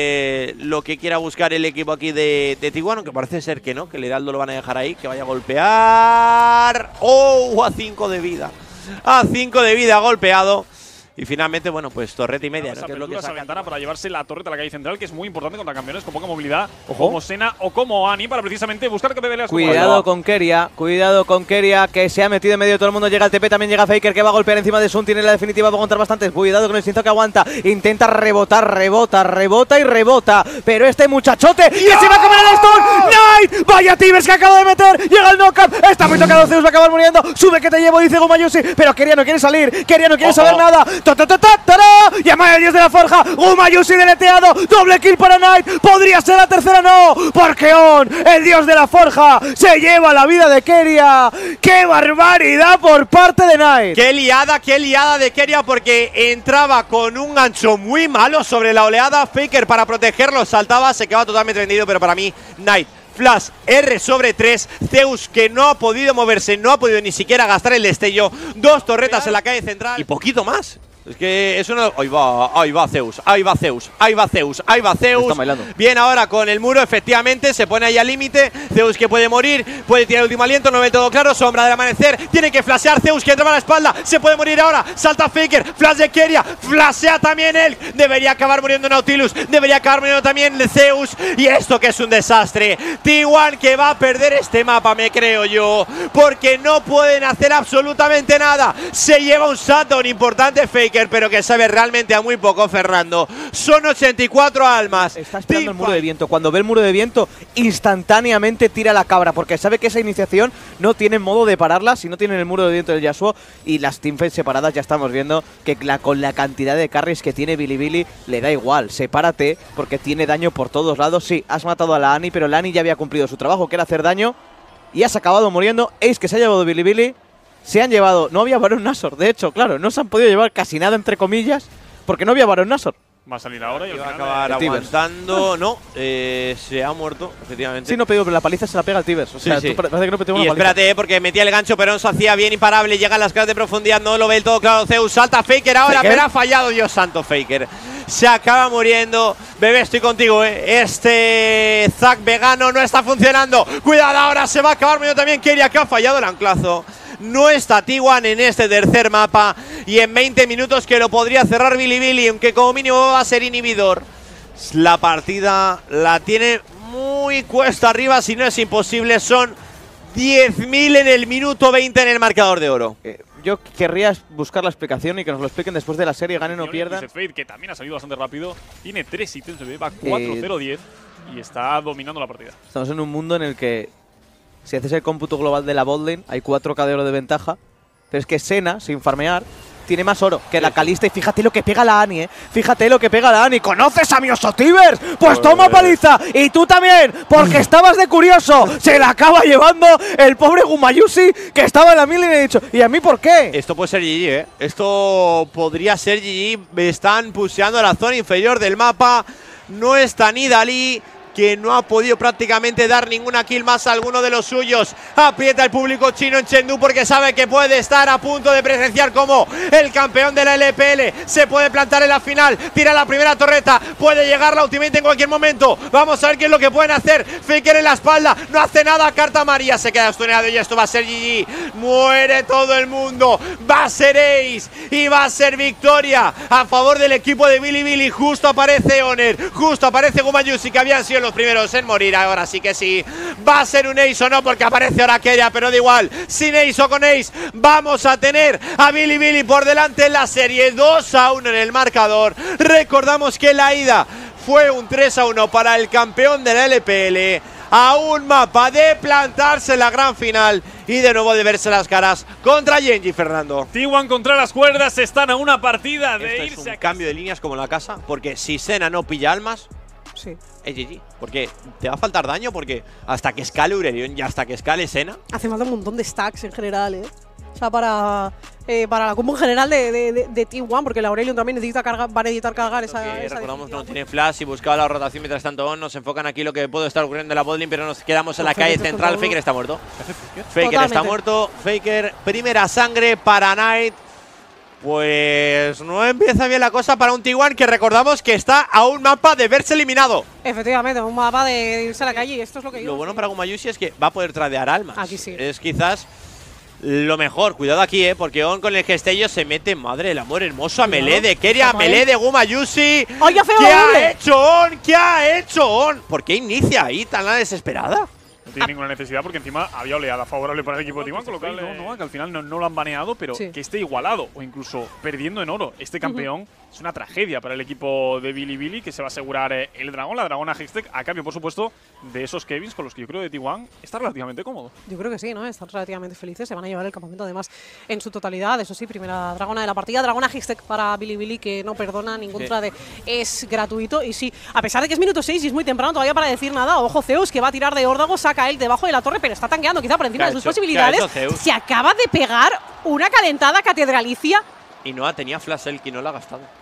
de lo que quiera buscar el equipo aquí de, de T uno, aunque parece ser que no, que el heraldo lo van a dejar ahí, que vaya a golpear. ¡Oh! A cinco de vida. A cinco de vida golpeado. Y finalmente, bueno, pues torreta y media, Esa ¿no? Que es lo que apertura, esa saca. ventana para llevarse la torreta a la calle central, que es muy importante contra campeones con poca movilidad, Ojo. como Sena o como Ani, para precisamente buscar que peleas como Cuidado Ani. con Keria, cuidado con Keria, que se ha metido en medio de todo el mundo. Llega el T P, también llega Faker, que va a golpear encima de Sun. Tiene la definitiva, va a aguantar bastante. Cuidado con el Sinzo que aguanta. Intenta rebotar, rebota, rebota y rebota. Pero este muchachote que se va a comer el stun. ¡Knight! ¡Vaya Tibers que acaba de meter! Llega el knockup. Está muy tocado Zeus, va a acabar muriendo. Sube que te llevo, dice Gumayusi. Pero Keria no quiere salir. Keria no quiere Ojo. saber nada. ¡Ta, ta, ta, ta, tará! ¡Llama al dios de la forja! Gumayusi deleteado. Doble kill para Knight. Podría ser la tercera, no. Porque On, el dios de la forja, se lleva la vida de Keria. ¡Qué barbaridad por parte de Knight! Qué liada, qué liada de Keria, porque entraba con un gancho muy malo sobre la oleada. Faker para protegerlo saltaba, se quedaba totalmente vendido, pero para mí Knight Flash R sobre tres. Zeus que no ha podido moverse, no ha podido ni siquiera gastar el destello. Dos torretas en la calle central y poquito más. Es que es uno… Ahí va, ahí va Zeus, ahí va Zeus, ahí va Zeus, ahí va Zeus. Está bailando. Bien ahora con el muro, efectivamente, se pone ahí al límite. Zeus que puede morir, puede tirar el último aliento, no ve todo claro. Sombra del amanecer, tiene que flashear Zeus que entra a la espalda. Se puede morir ahora, salta Faker, flash de Keria, flashea también él. Debería acabar muriendo Nautilus, debería acabar muriendo también Zeus. Y esto que es un desastre. T uno que va a perder este mapa, me creo yo, porque no pueden hacer absolutamente nada. Se lleva un shutdown importante Faker, pero que sabe realmente a muy poco Fernando. Son ochenta y cuatro almas. Está esperando el muro de viento. Cuando ve el muro de viento, instantáneamente tira la cabra, porque sabe que esa iniciación no tiene modo de pararla si no tienen el muro de viento del Yasuo. Y las teamfights separadas ya estamos viendo que la, con la cantidad de carries que tiene Bilibili le da igual. Sepárate porque tiene daño por todos lados. Sí, has matado a la Annie, pero la Annie ya había cumplido su trabajo, que era hacer daño, y has acabado muriendo. Ace que se ha llevado Bilibili. Se han llevado… No había Baron Nashor, de hecho, claro, no se han podido llevar casi nada, entre comillas, porque no había Baron Nashor. Va a salir ahora y va al a final acabar eh, aguantando. No, eh, se ha muerto, efectivamente. Sí, no, pero la paliza se la pega al Tibers. O sea, Sí, sí. tú parece que no te Y una paliza. espérate, eh, porque metía el gancho, pero no se hacía bien imparable. Llegan las caras de profundidad, no lo ve del todo claro Zeus. Salta Faker ahora, Faker. pero ha fallado, Dios santo, Faker. Se acaba muriendo. Bebé, estoy contigo, eh. Este Zac vegano no está funcionando. Cuidado, ahora se va a acabar muriendo también Keria, que ha fallado el anclazo. No está T uno en este tercer mapa. Y en veinte minutos que lo podría cerrar Bilibili, aunque como mínimo va a ser inhibidor. La partida la tiene muy cuesta arriba, si no es imposible. Son diez mil en el minuto veinte en el marcador de oro. Eh, yo querría buscar la explicación y que nos lo expliquen después de la serie, ganen o pierdan. Fade, que también ha salido bastante rápido, tiene tres ítems, va cuatro cero diez y está dominando la partida. Estamos en un mundo en el que, si haces el cómputo global de la botlane, hay cuatro K de oro de ventaja. Pero es que Senna, sin farmear, tiene más oro que la Kalista. Y fíjate lo que pega la Annie, ¿eh? Fíjate lo que pega la Annie. ¿Conoces a mi Oso Tibers? Pues toma paliza. Y tú también, porque estabas de curioso. Se la acaba llevando el pobre Gumayusi, que estaba en la mil y le he dicho, ¿y a mí por qué? Esto puede ser G G, ¿eh? Esto podría ser G G. Me están pusheando la zona inferior del mapa. No está ni Dalí, que no ha podido prácticamente dar ninguna kill más a alguno de los suyos. Aprieta el público chino en Chengdu porque sabe que puede estar a punto de presenciar como el campeón de la L P L se puede plantar en la final. Tira la primera torreta, puede llegar la ultimate en cualquier momento. Vamos a ver qué es lo que pueden hacer. Faker en la espalda, no hace nada. Carta María se queda estuneado y esto va a ser G G. Muere todo el mundo. Va a ser Ace y va a ser victoria a favor del equipo de Bilibili. Justo aparece Honor, justo aparece Gumayusi, que habían sido los primeros en morir. Ahora sí que sí, va a ser un Ace o no, porque aparece ahora Keria, pero da igual, sin Ace o con Ace vamos a tener a Bilibili por delante en la serie. Dos a uno en el marcador. Recordamos que la ida fue un tres a uno para el campeón de la L P L, a un mapa de plantarse en la gran final y de nuevo de verse las caras contra Genji. Fernando, T uno contra las cuerdas, están a una partida de esto irse es un a cambio de líneas como en la casa, porque si Senna no pilla almas, Sí. es G G, porque te va a faltar daño, porque hasta que escale Aurelion y hasta que escale Senna, Hace falta un montón de stacks en general, ¿eh? O sea, para, eh, para la combo en general de, de, de, de T uno, porque el Aurelion también necesita cargar, va a necesitar cargar esa, que esa recordamos definitiva. no tiene flash y buscaba la rotación. Mientras tanto nos enfocan aquí lo que puede estar ocurriendo en la botlane, pero nos quedamos en la Faker calle está central. contra Faker uno. está muerto. Faker Totalmente. está muerto. Faker, primera sangre para Knight. Pues no empieza bien la cosa para un T uno que recordamos que está a un mapa de verse eliminado. Efectivamente, un mapa de irse a la calle y esto es lo que digo. Lo bueno para Gumayusi es que va a poder tradear almas. Aquí sí. Es quizás lo mejor. Cuidado aquí, eh, porque On con el gestello se mete, madre el amor hermoso, a Cuidado. melee de Keria, a Toma melee ahí. de Gumayusi. ¡Ay, qué feo ¿Qué ha doble! hecho On? ¿Qué ha hecho On? ¿Por qué inicia ahí tan la desesperada? No tiene ninguna necesidad porque encima había oleada favorable para el equipo de T uno, con lo cual no, no, que al final no, no lo han baneado, pero Sí. que esté igualado o incluso perdiendo en oro este campeón es una tragedia para el equipo de Bilibili, que se va a asegurar eh, el dragón, la dragona Hextech, a cambio, por supuesto, de esos Kevins con los que yo creo que T uno está relativamente cómodo. Yo creo que sí, ¿no? Están relativamente felices. Se van a llevar el campamento además en su totalidad. Eso sí, primera dragona de la partida. Dragona Hextech para Bilibili, que no perdona ningún Sí. trade. Es gratuito. Y sí, a pesar de que es minuto seis y es muy temprano todavía para decir nada, ojo Zeus, que va a tirar de órdago, saca él debajo de la torre, pero está tanqueando quizá por encima ¿Qué de ha sus hecho? posibilidades. ¿Qué ha hecho Zeus? Se acaba de pegar una calentada catedralicia. Y no tenía flash el que no la ha gastado.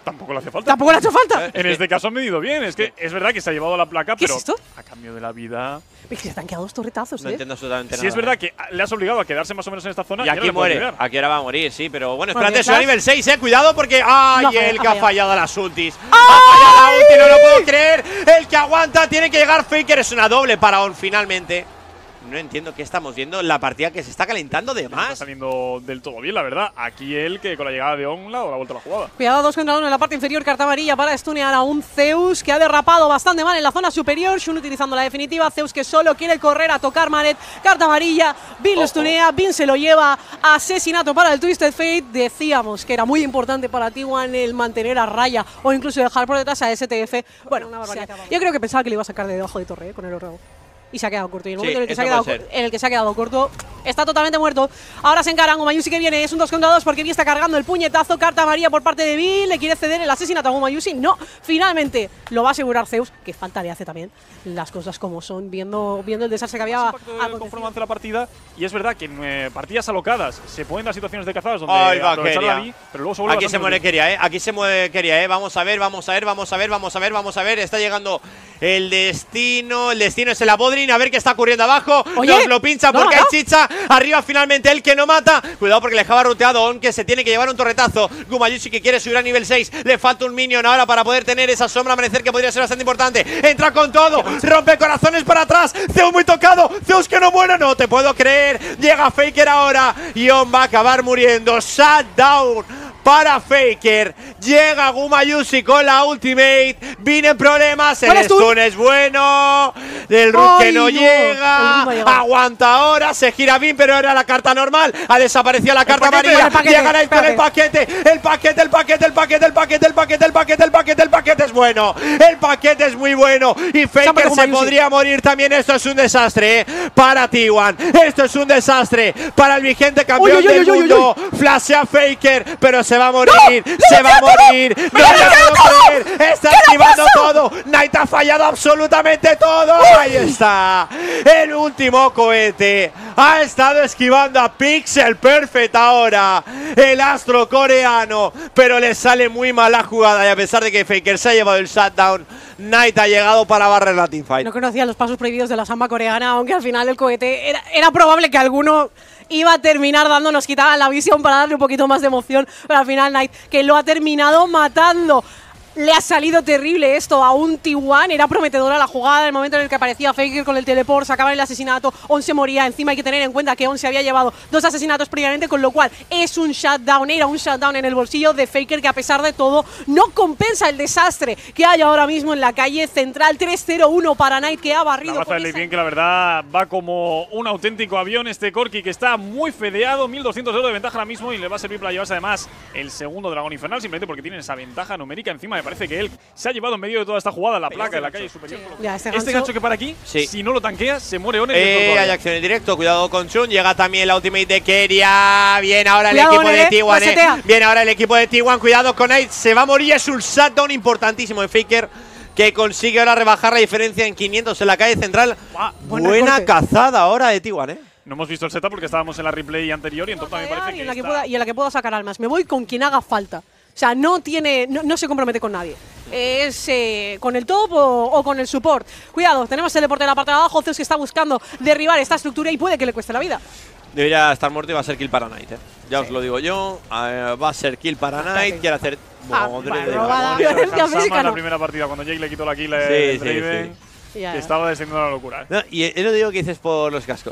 tampoco le hace falta. Tampoco le ha hecho falta. En este caso ha medido bien. Es que es verdad que se ha llevado la placa, ¿Qué pero es esto? a cambio de la vida. Es que se te han quedado dos torretazos, No ¿eh? entiendo absolutamente Sí, nada. es verdad que le has obligado a quedarse más o menos en esta zona. Y ahora aquí le puedes muere. llegar. Aquí ahora va a morir, sí, pero bueno, Bueno, espérate, ¿estás? soy a nivel seis, eh. Cuidado porque. ¡Ay! No, falla, el que ha ha fallado. fallado a las ultis. ¡Ha fallado la ulti! ¡No lo puedo creer! El que aguanta tiene que llegar Faker. Es una doble para On finalmente. No entiendo qué estamos viendo. La partida que se está calentando de No está más. saliendo del todo bien, la verdad. Aquí él, que con la llegada de On, le ha dado la vuelta a la jugada. Cuidado, dos contra uno en la parte inferior, carta amarilla para stunear a un Zeus que ha derrapado bastante mal en la zona superior. Shun utilizando la definitiva, Zeus que solo quiere correr a tocar Manet, carta amarilla, Bin lo stunea, Bin se lo lleva, asesinato para el Twisted Fate. Decíamos que era muy importante para T uno el mantener a raya o incluso dejar por detrás a S T F. Bueno, o sea, yo creo que pensaba que le iba a sacar de debajo de torre, eh, con el horror. Y se ha quedado corto. Y en el Sí, momento en el, que se ha eso quedado, puede cor- ser. en el que se ha quedado corto, está totalmente muerto. Ahora se encaran. Gumayusi que viene. Es un dos contra dos porque Vi está cargando el puñetazo. Carta amarilla por parte de Vi. Le quiere ceder el asesinato a Gumayusi. No. Finalmente lo va a asegurar Zeus. Que falta le hace también las cosas como son. Viendo, viendo el desastre que había. Más impacto del acontecido. conforme avance la partida. Y es verdad que en eh, partidas alocadas se pueden dar situaciones de cazadas donde Ay, va, aprovechar Keria. la Vi, pero luego se vuelve Aquí se bastante muere útil. Keria, eh. Aquí se muere Keria, eh. Vamos a ver, vamos a ver, vamos a ver, vamos a ver, vamos a ver. Está llegando el destino. El destino es el Abodrin. A ver qué está ocurriendo abajo. Oye, Nos lo pincha no, porque no. hay chicha. Arriba finalmente el que no mata. Cuidado porque le dejaba ruteado On, que se tiene que llevar un torretazo. Gumayusi que quiere subir a nivel seis. Le falta un minion ahora para poder tener esa sombra amanecer que podría ser bastante importante. Entra con todo. Rompe corazones para atrás. Zeus muy tocado. Zeus que no muere. No te puedo creer. Llega Faker ahora. Y On va a acabar muriendo. Shutdown para Faker. Llega Gumayusi con la ultimate. Vienen problemas. El ¿Cuál es tu? stun es bueno. El rook que Ay, no, no. El llega. rook no ha llegado. Aguanta ahora. Se gira bien, pero era la carta normal. Ha desaparecido la carta paquete, amarilla. el paquete, Llega Knight con el paquete. El paquete, el paquete, el paquete, el paquete, el paquete, el paquete, el paquete, el paquete es bueno. El paquete es muy bueno. Y Faker Gumayusi. se podría morir también. Esto es un desastre, ¿eh? Para T uno. Esto es un desastre para el vigente campeón Uy, uy, uy, del uy, uy, mundo. Flashea Faker, pero se va a morir. ¡No! Se va a morir. No ¡Me lo lo he puedo quedado creer. Está activando todo. Knight ha fallado absolutamente todo. Ahí está. El último cohete. Ha estado esquivando a Pixel Perfect ahora. El astro coreano. Pero le sale muy mal la jugada. Y a pesar de que Faker se ha llevado el shutdown, Knight ha llegado para barrer la teamfight. No conocía los pasos prohibidos de la samba coreana, aunque al final el cohete era, era probable que alguno iba a terminar dando, nos quitaban la visión para darle un poquito más de emoción, pero al final Knight, que lo ha terminado matando. Le ha salido terrible esto a un T uno. Era prometedora la jugada. En el momento en el que aparecía Faker con el teleport, sacaba el asesinato. On se moría. Encima hay que tener en cuenta que On se había llevado dos asesinatos previamente, con lo cual es un shutdown. Era un shutdown en el bolsillo de Faker, que a pesar de todo no compensa el desastre que hay ahora mismo en la calle central. tres cero uno para Knight, que ha La barrido. baza con de esa- Leibien, que la verdad va como un auténtico avión este Corki, que está muy fedeado. mil doscientos euros de ventaja ahora mismo y le va a servir para llevarse además el segundo dragón infernal, simplemente porque tiene esa ventaja numérica encima. Me parece que él se ha llevado en medio de toda esta jugada la placa de la calle superior. Ya, este Este gancho- gancho que para aquí, Sí. si no lo tanquea, se muere One. Eh, hay acción en directo, cuidado con Chun. Llega también la ultimate de Keria. Bien ahora el Cuidado, equipo de Nere, T uno. lo setea. Eh. Bien ahora el equipo de T uno. Cuidado con Knight. Se va a morir. Es un shutdown importantísimo de Faker, que consigue ahora rebajar la diferencia en quinientos en la calle central. Guau, buen Buena recorte. cazada ahora de T uno, eh. No hemos visto el setup porque estábamos en la replay anterior y entonces también parece y, que, en la que está- pueda, y en la que pueda sacar almas. Me voy con quien haga falta. O sea, no tiene, no, no se compromete con nadie. Es eh, con el top o, o con el support. Cuidado, tenemos el deporte en la parte de abajo. Zeus que está buscando derribar esta estructura y puede que le cueste la vida. Debería estar muerto y va a ser kill para Knight, eh. Ya os lo digo yo. Eh, va a ser kill para Knight. Quiere hacer. Ah, Madre vale, de robada. la- Violencia Hansama física, en la no. primera partida, cuando Jake le quitó la kill a Sí, sí, Draven, Ya, que ya. estaba descendiendo la locura. No, y es lo digo que dices por los cascos.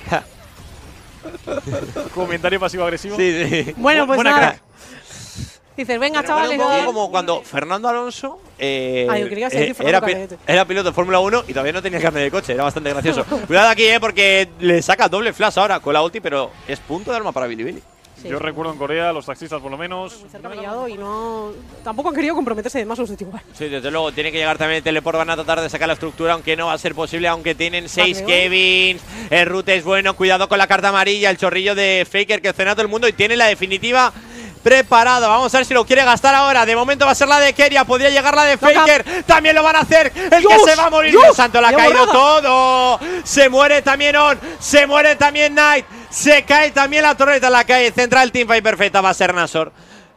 Comentario pasivo-agresivo. Sí, sí. Bueno, pues Buena nada. crack. Dices, venga, Me recuerda chavales. un poco dale. como cuando Fernando Alonso eh, Ah, yo creía que ibas a decir eh, Fernando era, pi- Carrete. era piloto de Fórmula uno y todavía no tenía carne de coche. Era bastante gracioso. Cuidado aquí, eh, porque le saca doble flash ahora con la ulti, pero es punto de arma para Bilibili. Sí, Yo sí. recuerdo en Corea, los taxistas por lo menos. Muy cerca pillado y no. Tampoco han querido comprometerse de más los de T uno. Sí, desde luego, tiene que llegar también el teleport. Van a tratar de sacar la estructura, aunque no va a ser posible, aunque tienen seis Vale, Kevins. El root es bueno, cuidado con la carta amarilla, el chorrillo de Faker que cena todo el mundo y tiene la definitiva preparada. Vamos a ver si lo quiere gastar ahora. De momento va a ser la de Keria, podría llegar la de Toca. Faker. También lo van a hacer. El que Dios, se va a morir. Dios, Dios santo, le ha qué caído borrada. todo. Se muere también On, se muere también Knight. Se cae también la torreta en la calle central. Teamfight perfecta va a ser Nashor.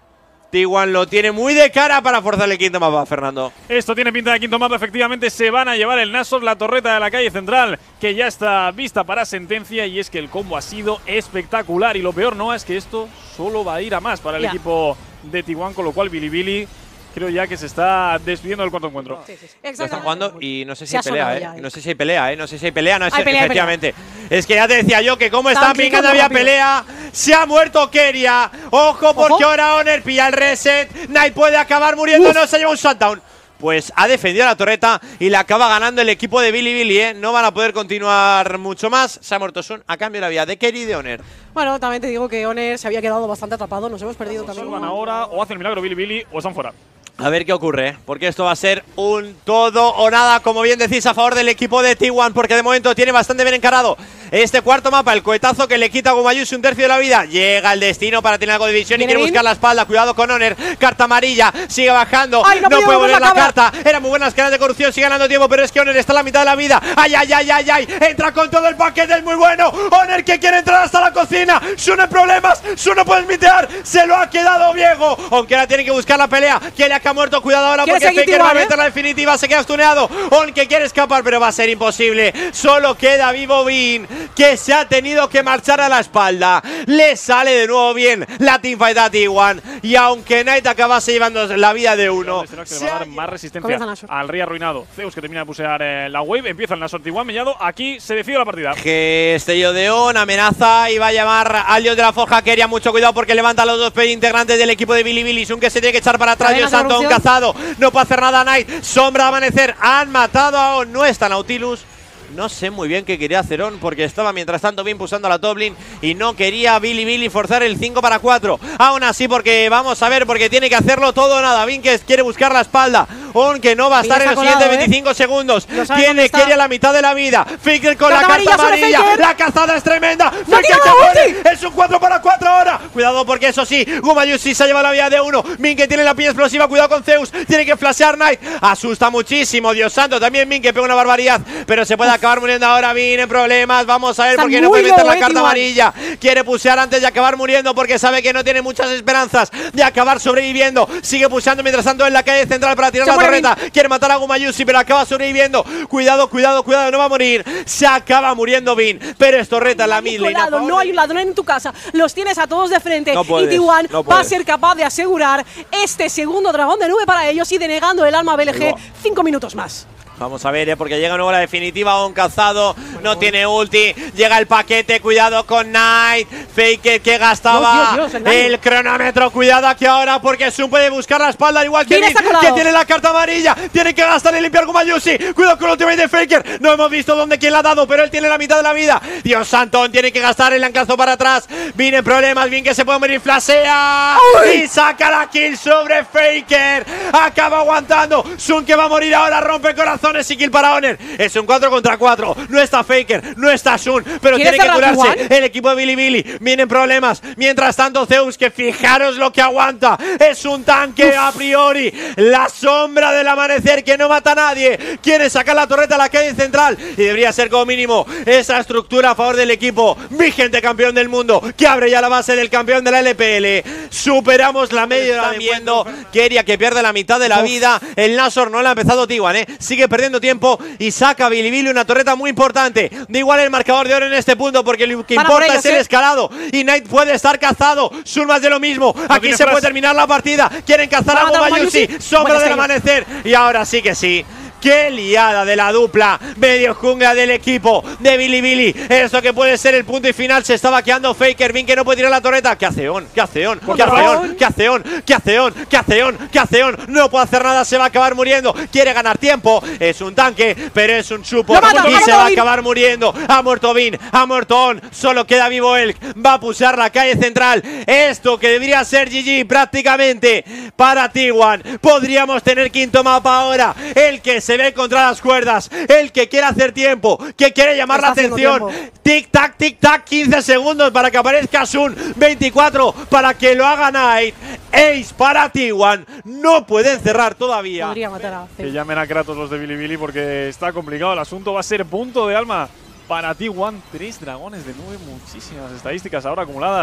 T uno lo tiene muy de cara para forzar el quinto mapa, Fernando. Esto tiene pinta de quinto mapa, efectivamente se van a llevar el Nashor, la torreta de la calle central, que ya está vista para sentencia, y es que el combo ha sido espectacular, y lo peor no es que esto solo va a ir a más para el Ya. equipo de T uno, con lo cual Bilibili creo ya que se está despidiendo del cuarto encuentro. Sí, sí, sí. Ya están Exactamente. jugando y no sé si Se hay ha pelea, sonado ¿eh? ya, ¿eh? No sé si hay pelea, ¿eh? No sé si hay pelea, no sé, Hay pelea, hay efectivamente. Es que ya te decía yo que como Estaban están pingando clicando había rápido. pelea. Se ha muerto Keria. Ojo porque Ojo. ahora Honor pilla el reset. Knight puede acabar muriendo, Uf. no se lleva un shutdown. Pues ha defendido la torreta y la acaba ganando el equipo de Bilibili, ¿eh? No van a poder continuar mucho más. Se ha muerto Sun a cambio de la vida de Keria y de Honor. Bueno, también te digo que Oner se había quedado bastante atrapado. Nos hemos perdido también. Salvan ahora, o hacen el milagro Bilibili, o están fuera. A ver qué ocurre, ¿eh? Porque esto va a ser un todo o nada, como bien decís, a favor del equipo de T uno, porque de momento tiene bastante bien encarado este cuarto mapa, el cohetazo que le quita a Gumayusi un tercio de la vida. Llega el destino para tener algo de visión y Viene quiere Vin. buscar la espalda. Cuidado con Honor, carta amarilla, sigue bajando, Ay, no no ha podido puede volver volver la la cabra. carta. Eran muy buenas caras de corrupción, sigue ganando tiempo, pero es que Honor está a la mitad de la vida. Ay, ay, ay, ay, ay, entra con todo el paquete, es muy bueno. Honor que quiere entrar hasta la cocina. Sun en problemas, Sun no puede smitear, se lo ha quedado viejo. Aunque ahora tiene que buscar la pelea. Keria que ha muerto, cuidado ahora Quiere porque seguir Faker va a T uno, ¿eh? meter la definitiva, se queda stuneado. On que quiere escapar, pero va a ser imposible. Solo queda vivo Vin, que se ha tenido que marchar a la espalda. Le sale de nuevo bien la teamfight a T uno. Y aunque Knight acabase llevando la vida de uno, Será que le se va a ha dar más resistencia Comienza Nashor. al rey arruinado. Zeus que termina de pusear eh, la wave. Empieza el Nashor T uno mellado. Aquí se decide la partida. Gestello de On, amenaza y va a llamar al dios de la forja. Keria, mucho cuidado porque levanta a los dos integrantes del equipo de Bilibili. Sun que se tiene que echar para atrás. Cadena Dios santo, un corrupción. cazado. No puede hacer nada Knight. Sombra de amanecer. Han matado a On. No está Nautilus. No sé muy bien qué quería hacer On, porque estaba mientras tanto bien pulsando a la top lane y no quería Bilibili forzar el cinco para cuatro. Aún así, porque vamos a ver, porque tiene que hacerlo todo o nada. Vinkes quiere buscar la espalda. On que no va a Vin estar en está los siguientes colado, ¿eh? veinticinco segundos. No sabe dónde Tiene está. Keria a la mitad de la vida. Faker con Carta la carta amarilla sobre amarilla. Faker. La cazada es tremenda. ¡No Faker tira que la muere. ulti! Es un cuatro para cuatro ahora. Cuidado porque eso sí, Gumayusi se ha llevado la vida de uno. Minke tiene la piña explosiva. Cuidado con Zeus. Tiene que flashear Knight. Asusta muchísimo. Dios santo. También Minke pega una barbaridad. Pero se puede acabar muriendo ahora. Viene problemas. Vamos a ver Está por qué no muy puede meter low, la eh, carta T uno. amarilla. Quiere pusear antes de acabar muriendo porque sabe que no tiene muchas esperanzas de acabar sobreviviendo. Sigue puseando mientras tanto en la calle central para tirar Se la muere torreta. Quiere matar a Gumayusi, pero acaba sobreviviendo. Cuidado, cuidado, cuidado. No va a morir. Se acaba muriendo Vin. Pero es torreta en la mid lane. Colado, no hay un ladrón en tu casa, los tienes a todos de frente No y puedes, T uno no va a puedes. ser capaz de asegurar este segundo dragón de nube para ellos y denegando el alma B L G Ahí va. cinco minutos más. Vamos a ver, ¿eh? Porque llega nuevo la definitiva. On cazado, no tiene ulti. Llega el paquete, cuidado con Knight. Faker que gastaba Dios, Dios, Dios, el daño. el cronómetro. Cuidado aquí ahora porque Sun puede buscar la espalda, al igual que Vin Vin, está colado. que tiene la carta amarilla. Tiene que gastar y limpiar Gumayusi. Cuidado con el ultimate de Faker. No hemos visto dónde quién la ha dado, pero él tiene la mitad de la vida. Dios santo, tiene que gastar el anclazo para atrás. Vin en problemas, Vin que se puede morir, flasea. Y saca la kill sobre Faker. Acaba aguantando. Sun que va a morir ahora, rompe corazones y kill para Honor. Es un cuatro contra cuatro. No está Faker, no está Sun, pero ¿Quiere tiene que cerrar curarse. igual? El equipo de Bilibili vienen problemas. Mientras tanto, Zeus, que fijaros lo que aguanta. Es un tanque a priori. La sombra del amanecer que no mata a nadie. Quiere sacar la torreta a la calle central. Y debería ser como mínimo esa estructura a favor del equipo. Vigente campeón del mundo. Que abre ya la base del campeón de la L P L. Superamos la media. Están viendo Keria que pierde la mitad de la vida. El Nashor no la ha empezado T uno, ¿eh? Sigue perdiendo tiempo. Y saca a Bilibili una torreta muy importante. Da igual el marcador de oro en este punto porque lo que Para importa por es ellos, el ¿eh? escalado. Y Knight puede estar cazado. Sun más de lo mismo. Aquí tiene se flash. puede terminar la partida. Quieren cazar Va a a matar a Gumayusi. Gumayusi. Sombra Vaya del serio. amanecer. Y ahora sí que sí. ¡Qué liada de la dupla! Medio jungla del equipo de Bilibili. Esto que puede ser el punto y final. Se está vaqueando Faker. Vin que no puede tirar la torreta. ¿Qué hace On? ¿Qué hace On? ¿Qué hace On? ¿Qué hace On? ¿Qué hace On? ¿Qué hace On? ¿Qué hace On? No puede hacer nada. Se va a acabar muriendo. Quiere ganar tiempo. Es un tanque, pero es un support. Lo mata, Y lo se mata va a Vin. acabar muriendo. Ha muerto Vin. Ha muerto On. Solo queda vivo él. Va a pulsar la calle central. Esto que debería ser G G prácticamente para T uno. Podríamos tener quinto mapa ahora. El que se ve contra las cuerdas. El que quiere hacer tiempo. Que quiere llamar Está la haciendo atención. tiempo. Tic tac, tic tac. quince segundos para que aparezca Sun. veinticuatro para que lo haga Knight. Ace para T uno. No pueden cerrar todavía. Podría matar a Que Zeus. llamen a Kratos los de Bilibili porque está complicado el asunto. Va a ser punto de alma para T uno. Tres dragones de nube, muchísimas estadísticas ahora acumuladas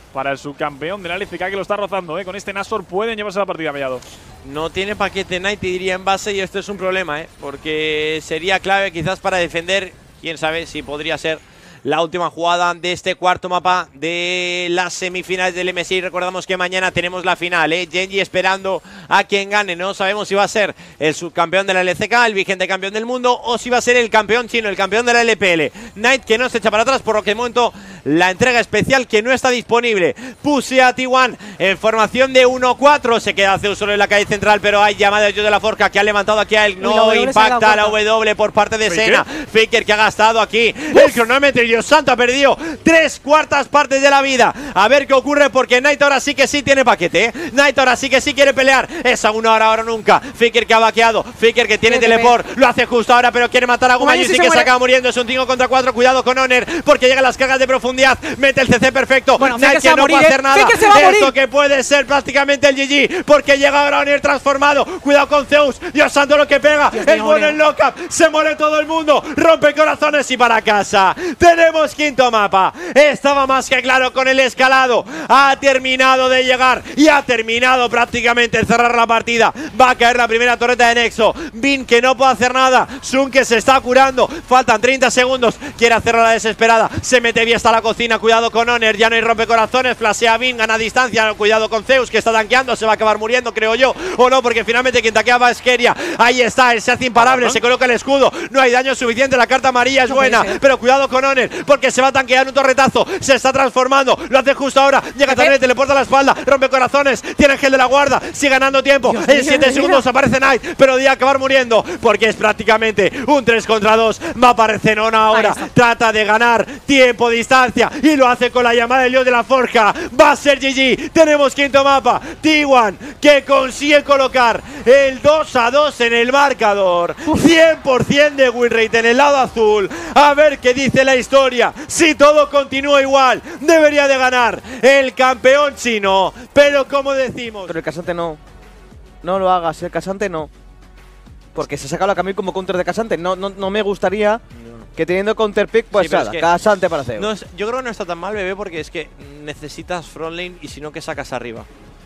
para el subcampeón de la L C K, que lo está rozando, ¿eh? Con este Nashor pueden llevarse la partida, Mellado. No tiene paquete Knight, y diría en base, y esto es un problema, ¿eh? Porque sería clave quizás para defender, quién sabe si podría ser la última jugada de este cuarto mapa de las semifinales del M S I. Recordamos que mañana tenemos la final, ¿eh? Genji esperando a quien gane. No sabemos si va a ser el subcampeón de la L C K, el vigente campeón del mundo, o si va a ser el campeón chino, el campeón de la L P L. Knight, que no se echa para atrás, por lo que de momento la entrega especial que no está disponible. Pusea T uno en formación de uno cuatro. Se queda Zeus solo en la calle central, pero hay llamada de Yo de la Forca que ha levantado aquí a él. No impacta la W por parte de Senna. Faker, que ha gastado aquí el cronómetro. Dios santo, ha perdido tres cuartas partes de la vida. A ver qué ocurre, porque Knight ahora sí que sí tiene paquete, ¿eh? Knight ahora sí que sí quiere pelear. Es a una hora, ahora nunca. Faker, que ha vaqueado. Faker, que tiene teleport. Lo hace justo ahora, pero quiere matar a Gumayusi, que se acaba muriendo. Es un cinco contra cuatro. Cuidado con Honor, porque llegan las cargas de profundidad. Mete el C C perfecto. Bueno, Knight, que no puede hacer nada. Esto que puede ser prácticamente el G G, porque llega ahora Honor transformado. Cuidado con Zeus. Dios santo, lo que pega. Es bueno el lockup. Se muere todo el mundo. Rompe corazones y para casa. Tenemos quinto mapa. Estaba más que claro con el escalado. Ha terminado de llegar y ha terminado prácticamente de cerrar la partida. Va a caer la primera torreta de Nexo. Bin, que no puede hacer nada. Sun, que se está curando. Faltan treinta segundos. Quiere hacerlo a la desesperada. Se mete bien hasta la cocina. Cuidado con Honor. Ya no hay rompecorazones. Flashea Bin. Gana distancia. Cuidado con Zeus, que está tanqueando. Se va a acabar muriendo, creo yo. O no, porque finalmente quien taqueaba es Keria. Ahí está. Él se hace imparable. Se coloca el escudo. No hay daño suficiente. La carta amarilla es buena. Pero cuidado con Honor, porque se va a tanquear un torretazo. Se está transformando. Lo hace justo ahora. Llega también el teleporta a la espalda. Rompe corazones. Tiene el gel de la guarda. Sigue ganando tiempo. Dios en siete segundos aparece Knight, pero de acabar muriendo, porque es prácticamente un tres contra dos. Va a aparecer Ona ahora. Trata de ganar tiempo, distancia, y lo hace con la llamada del Dios de la Forja. Va a ser G G. Tenemos quinto mapa. T uno, que consigue colocar el dos a dos en el marcador. cien por cien de win rate en el lado azul. A ver qué dice la historia. Si todo continúa igual, debería de ganar el campeón chino. Pero como decimos, pero el casante no. No lo hagas, el casante no. Porque se ha sacado la Camille como counter de casante. No, no, no me gustaría no. que teniendo counter pick, pues sí, nada, es que casante para Zeus. No es, yo creo que no está tan mal, bebé, porque es que necesitas frontlane y si no, que sacas arriba.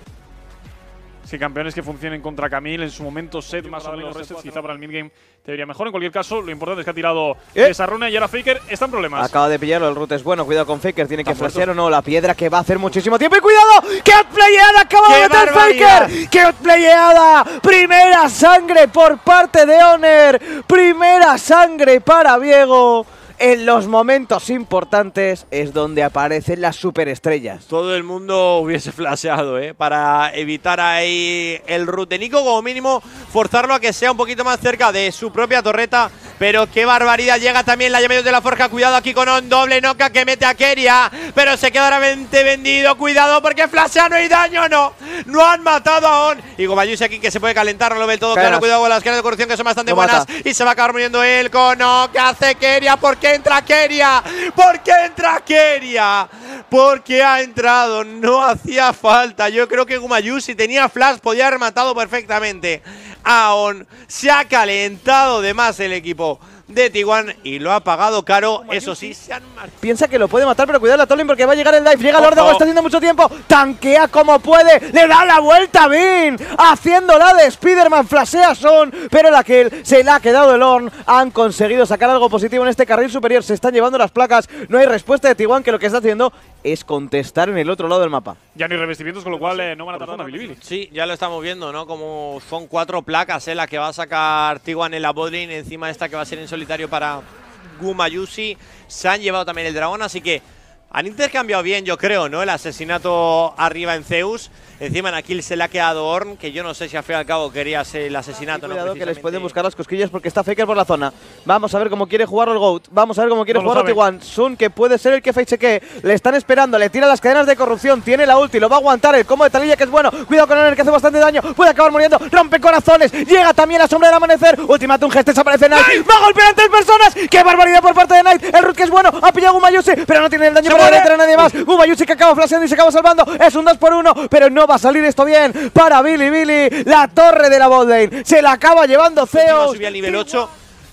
Sí, campeones que funcionen contra Camille en su momento, set más o menos resets, quizá para el midgame te diría mejor. En cualquier caso, lo importante es que ha tirado ¿Eh? esa runa y ahora Faker está en problemas. Acaba de pillarlo, el root es bueno, cuidado con Faker, tiene que flashear o no, la piedra que va a hacer muchísimo tiempo. ¡Y cuidado! ¡Qué outplayada acaba de meter Faker! ¡Qué outplayada! Primera sangre por parte de Honor, primera sangre para Viego. En los momentos importantes es donde aparecen las superestrellas. Todo el mundo hubiese flasheado, ¿eh? Para evitar ahí el root de Nico, como mínimo forzarlo a que sea un poquito más cerca de su propia torreta. Pero qué barbaridad, llega también la llave de la Forja. Cuidado aquí con On, doble noca que mete a Keria, pero se queda realmente vendido. Cuidado porque flashea, no hay daño, no. No han matado a On. Y Gumayusi aquí que se puede calentar, no lo ve todo claro. Cuidado con las caras de corrupción que son bastante no buenas. Mata. Y se va a acabar muriendo él con On. ¿Qué hace Keria? ¿Por qué entra Keria? ¿Por qué entra Keria? Porque ha entrado, no hacía falta. Yo creo que Gumayusi tenía flash, podía haber matado perfectamente a On. Se ha calentado de más el equipo de T uno y lo ha pagado caro. Eso sí, se han marcado. Piensa que lo puede matar, pero cuidado la Tolin porque va a llegar el dive. Llega Lord, está haciendo mucho tiempo. Tanquea como puede. Le da la vuelta a Bin, haciéndola de Spiderman. Flashea Son, pero la kill se la ha quedado el Orn. Han conseguido sacar algo positivo en este carril superior. Se están llevando las placas. No hay respuesta de T uno, que lo que está haciendo es contestar en el otro lado del mapa. Ya no hay revestimientos, con lo cual eh, no van a tardar a Bilibili. Sí, ya lo estamos viendo, ¿no? Como son cuatro placas, ¿eh? La que va a sacar T uno en la botlane, encima esta que va a ser en solitario para Gumayusi. Se han llevado también el dragón, así que han intercambiado bien, yo creo, ¿no? El asesinato arriba en Zeus. Encima en la kill se le ha quedado Orn, que yo no sé si al fin y al cabo quería ser el asesinato. Sí, cuidado, ¿no? Que les pueden buscar las cosquillas porque está Faker por la zona. Vamos a ver cómo quiere jugarlo el GOAT. Vamos a ver cómo quiere no jugarlo T uno. Sun, que puede ser el que fakecheque. Le están esperando, le tira las cadenas de corrupción. Tiene la ulti, lo va a aguantar. El combo de Taliyah, que es bueno. Cuidado con él, que hace bastante daño. Puede acabar muriendo. Rompe corazones. Llega también la sombra del amanecer. Ultimatum Gest, desaparece Knight. Va a golpear a tres personas. ¡Qué barbaridad por parte de Knight! El root que es bueno. Ha pillado a Gumayusi, pero no tiene el daño se para meter a nadie más. Gumayusi que acaba flasheando y se acaba salvando. Es un dos por uno, pero no va a salir esto bien para Bilibili. La torre de la botlane se la acaba llevando Zeus. Subía al nivel ocho.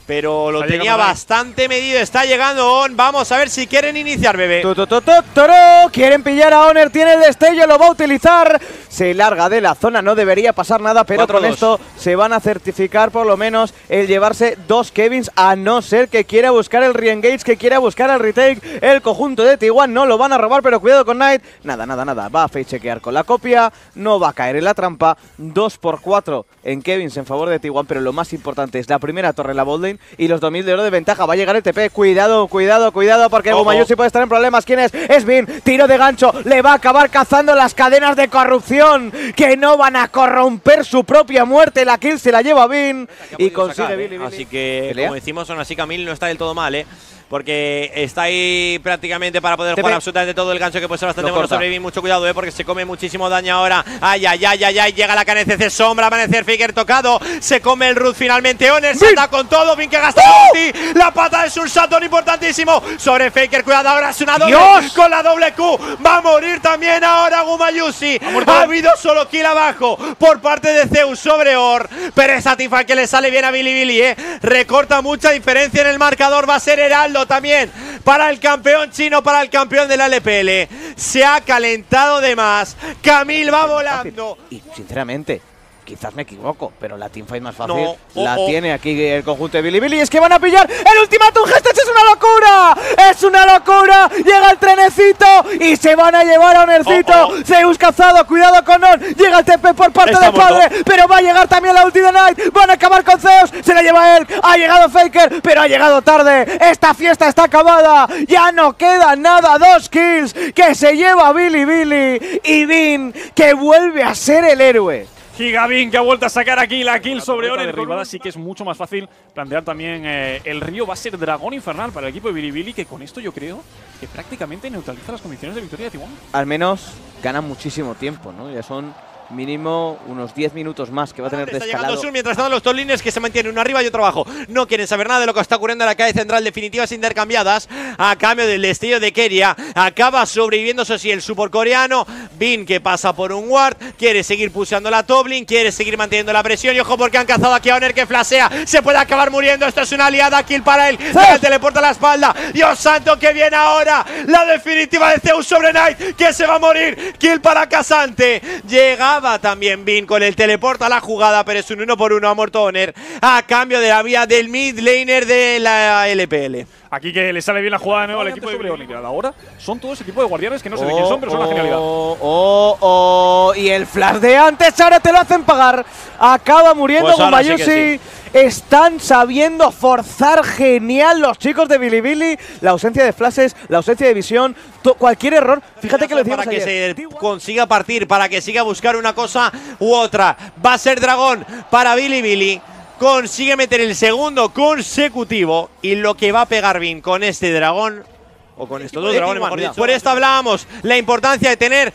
pero lo Está tenía llegando bastante medido. Está llegando On. Vamos a ver si quieren iniciar, bebé. Tu, tu, tu, tu, toro. Quieren pillar a Honor, tiene el destello, lo va a utilizar. Se larga de la zona, no debería pasar nada, pero cuatro, con dos. esto se van a certificar por lo menos el llevarse dos Kevins, a no ser que quiera buscar el re-engage, que quiera buscar el retake. El conjunto de T uno no lo van a robar, pero cuidado con Knight. Nada, nada, nada. Va a face-chequear con la copia, no va a caer en la trampa. dos por cuatro en Kevins en favor de T uno, pero lo más importante es la primera torre en la botlane y los dos mil de oro de ventaja. Va a llegar el T P. Cuidado, cuidado, cuidado, porque Gumayusi puede estar en problemas. ¿Quién es? Es Bin. Tiro de gancho. Le va a acabar cazando las cadenas de corrupción que no van a corromper su propia muerte. La kill se la lleva Bin y consigue sacar, Billy, ¿eh? Billy. Así que, ¿Pelea? como decimos, aún así Camille no está del todo mal, ¿eh? Porque está ahí prácticamente para poder T P. jugar absolutamente todo el gancho, que puede ser bastante Lo bueno corta. sobre Bin. Mucho cuidado, ¿eh? Porque se come muchísimo daño ahora. Ay, ay, ay, ay, ay. Llega la K N C C sombra, amanecer Faker tocado. Se come el root finalmente. Honor se anda con todo. Bin que gasta la ulti. La pata es un salto importantísimo sobre Faker. Cuidado, ahora es una doble. ¡Dios! Con la doble Q. Va a morir también ahora Gumayusi. Ha, ha habido solo kill abajo por parte de Zeus sobre Or. Pero esa tifa que le sale bien a Billy Billy, ¿eh? Recorta mucha diferencia en el marcador. Va a ser Heraldo también para el campeón chino, para el campeón de la L P L. Se ha calentado de más. Camille va volando. Y sinceramente, quizás me equivoco, pero la teamfight más fácil No, oh, la oh. tiene aquí el conjunto de Billy Billy. Es que van a pillar el ultimátum Gestes. ¡Es una locura! ¡Es una locura! Llega el trenecito y se van a llevar a Onercito. Oh, oh. Zeus cazado, cuidado con On. Llega el T P por parte Está del padre, muerto. pero va a llegar también la ulti de Knight. Van a acabar con Zeus. Se la lleva él. Ha llegado Faker, pero ha llegado tarde. Esta fiesta está acabada. Ya no queda nada. Dos kills que se lleva Billy Billy. Y Bin, que vuelve a ser el héroe. Gigabin, que ha vuelto a sacar aquí la kill sobre Honor derribada, así que es mucho más fácil plantear también eh, el río. Va a ser dragón infernal para el equipo de Bilibili, que con esto yo creo que prácticamente neutraliza las condiciones de victoria de T uno. Al menos ganan muchísimo tiempo, ¿no? Ya son mínimo unos diez minutos más que va a tener de Está llegando escalado. Sur, mientras tanto los dos líneas que se mantienen uno arriba y otro abajo. No quieren saber nada de lo que está ocurriendo en la calle central. Definitivas intercambiadas a cambio del destello de Keria. Acaba sobreviviendo, eso sí, el surcoreano. Bin, que pasa por un ward, quiere seguir pulsando la Toblin, quiere seguir manteniendo la presión. Y ojo, porque han cazado aquí a Honor, que flasea. Se puede acabar muriendo. Esto es una aliada kill para él. Llega el teleporta a la espalda. Dios santo, que viene ahora la definitiva de Zeus sobre Knight, que se va a morir. Kill para Casante. Llegaba también Bin con el teleporta a la jugada, pero es un uno por uno. Ha muerto Honor a cambio de la vía del mid laner de la L P L. Aquí que le sale bien la jugada de nuevo al equipo de Bilibili. Ahora son todo ese tipo de guardianes que no sé de quién son, pero son una genialidad. Oh, oh, oh, y el flash de antes, ahora te lo hacen pagar. Acaba muriendo Pues ahora sí Gumayusi. que sí. Están sabiendo forzar genial los chicos de Bilibili. La ausencia de flashes, la ausencia de visión, cualquier error. Fíjate que lo decíamos para que ayer. se consiga partir, para que siga a buscar una cosa u otra. Va a ser dragón para Bilibili. Consigue meter el segundo consecutivo. Y lo que va a pegar Bin con este dragón, o con estos dos dragones, mejor dicho. Por esto hablábamos, la importancia de tener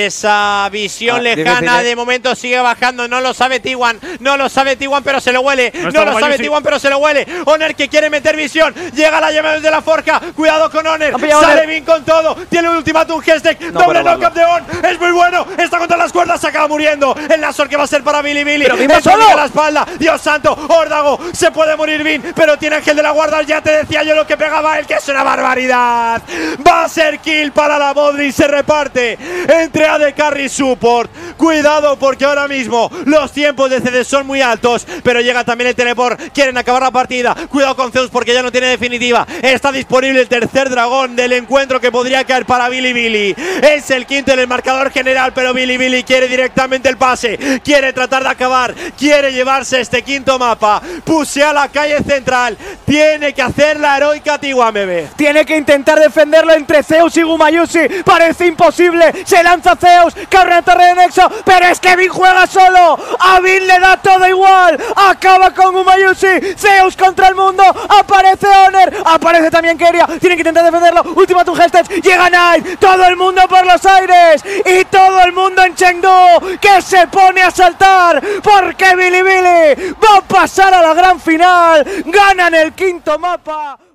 esa visión Ah, lejana. decir, De momento sigue bajando, no lo sabe T uno, no lo sabe T uno, pero se lo huele. No No, está lo sabe Gumayusi. T uno, pero se lo huele. Honor, que quiere meter visión, llega la llama desde la forja. Cuidado con Honor, Ha pillado sale Honor. Bin con todo. Tiene un ultimátum Hestek, No doble puede knockup de On. Es muy bueno, está contra las cuerdas, se acaba muriendo. El Nashor que va a ser para Billy Billy. Pero Bin va El Sonic solo. a la espalda, Dios santo, Órdago, se puede morir Bin, pero tiene ángel de la guarda. Ya te decía yo lo que pegaba él, que es una barbaridad. Va a ser kill para la Bodri, se reparte entre A D Carry Support. Cuidado, porque ahora mismo los tiempos de C D son muy altos, pero llega también el teleport. Quieren acabar la partida. Cuidado con Zeus, porque ya no tiene definitiva. Está disponible el tercer dragón del encuentro, que podría caer para Billy Billy. Es el quinto en el marcador general, pero Billy Billy quiere directamente el pase. Quiere tratar de acabar, quiere llevarse este quinto mapa. Pusea la calle central. Tiene que hacer la heroica T uno, bebé. Tiene que intentar defenderlo entre Zeus y Gumayusi. Parece imposible. Se lanza Zeus. Cabe una torre de Nexo. Pero es que Bin juega solo. A Bin le da todo igual. Acaba con Gumayusi. Zeus contra el mundo. Aparece Honor. Aparece también Keria. Tiene que intentar defenderlo. Ultimátum Gestes. Llega Knight. Todo el mundo por los aires. Y todo el mundo en Chengdu, que se pone a saltar. Porque Bilibili va a pasar a la gran final. Ganan el quinto mapa.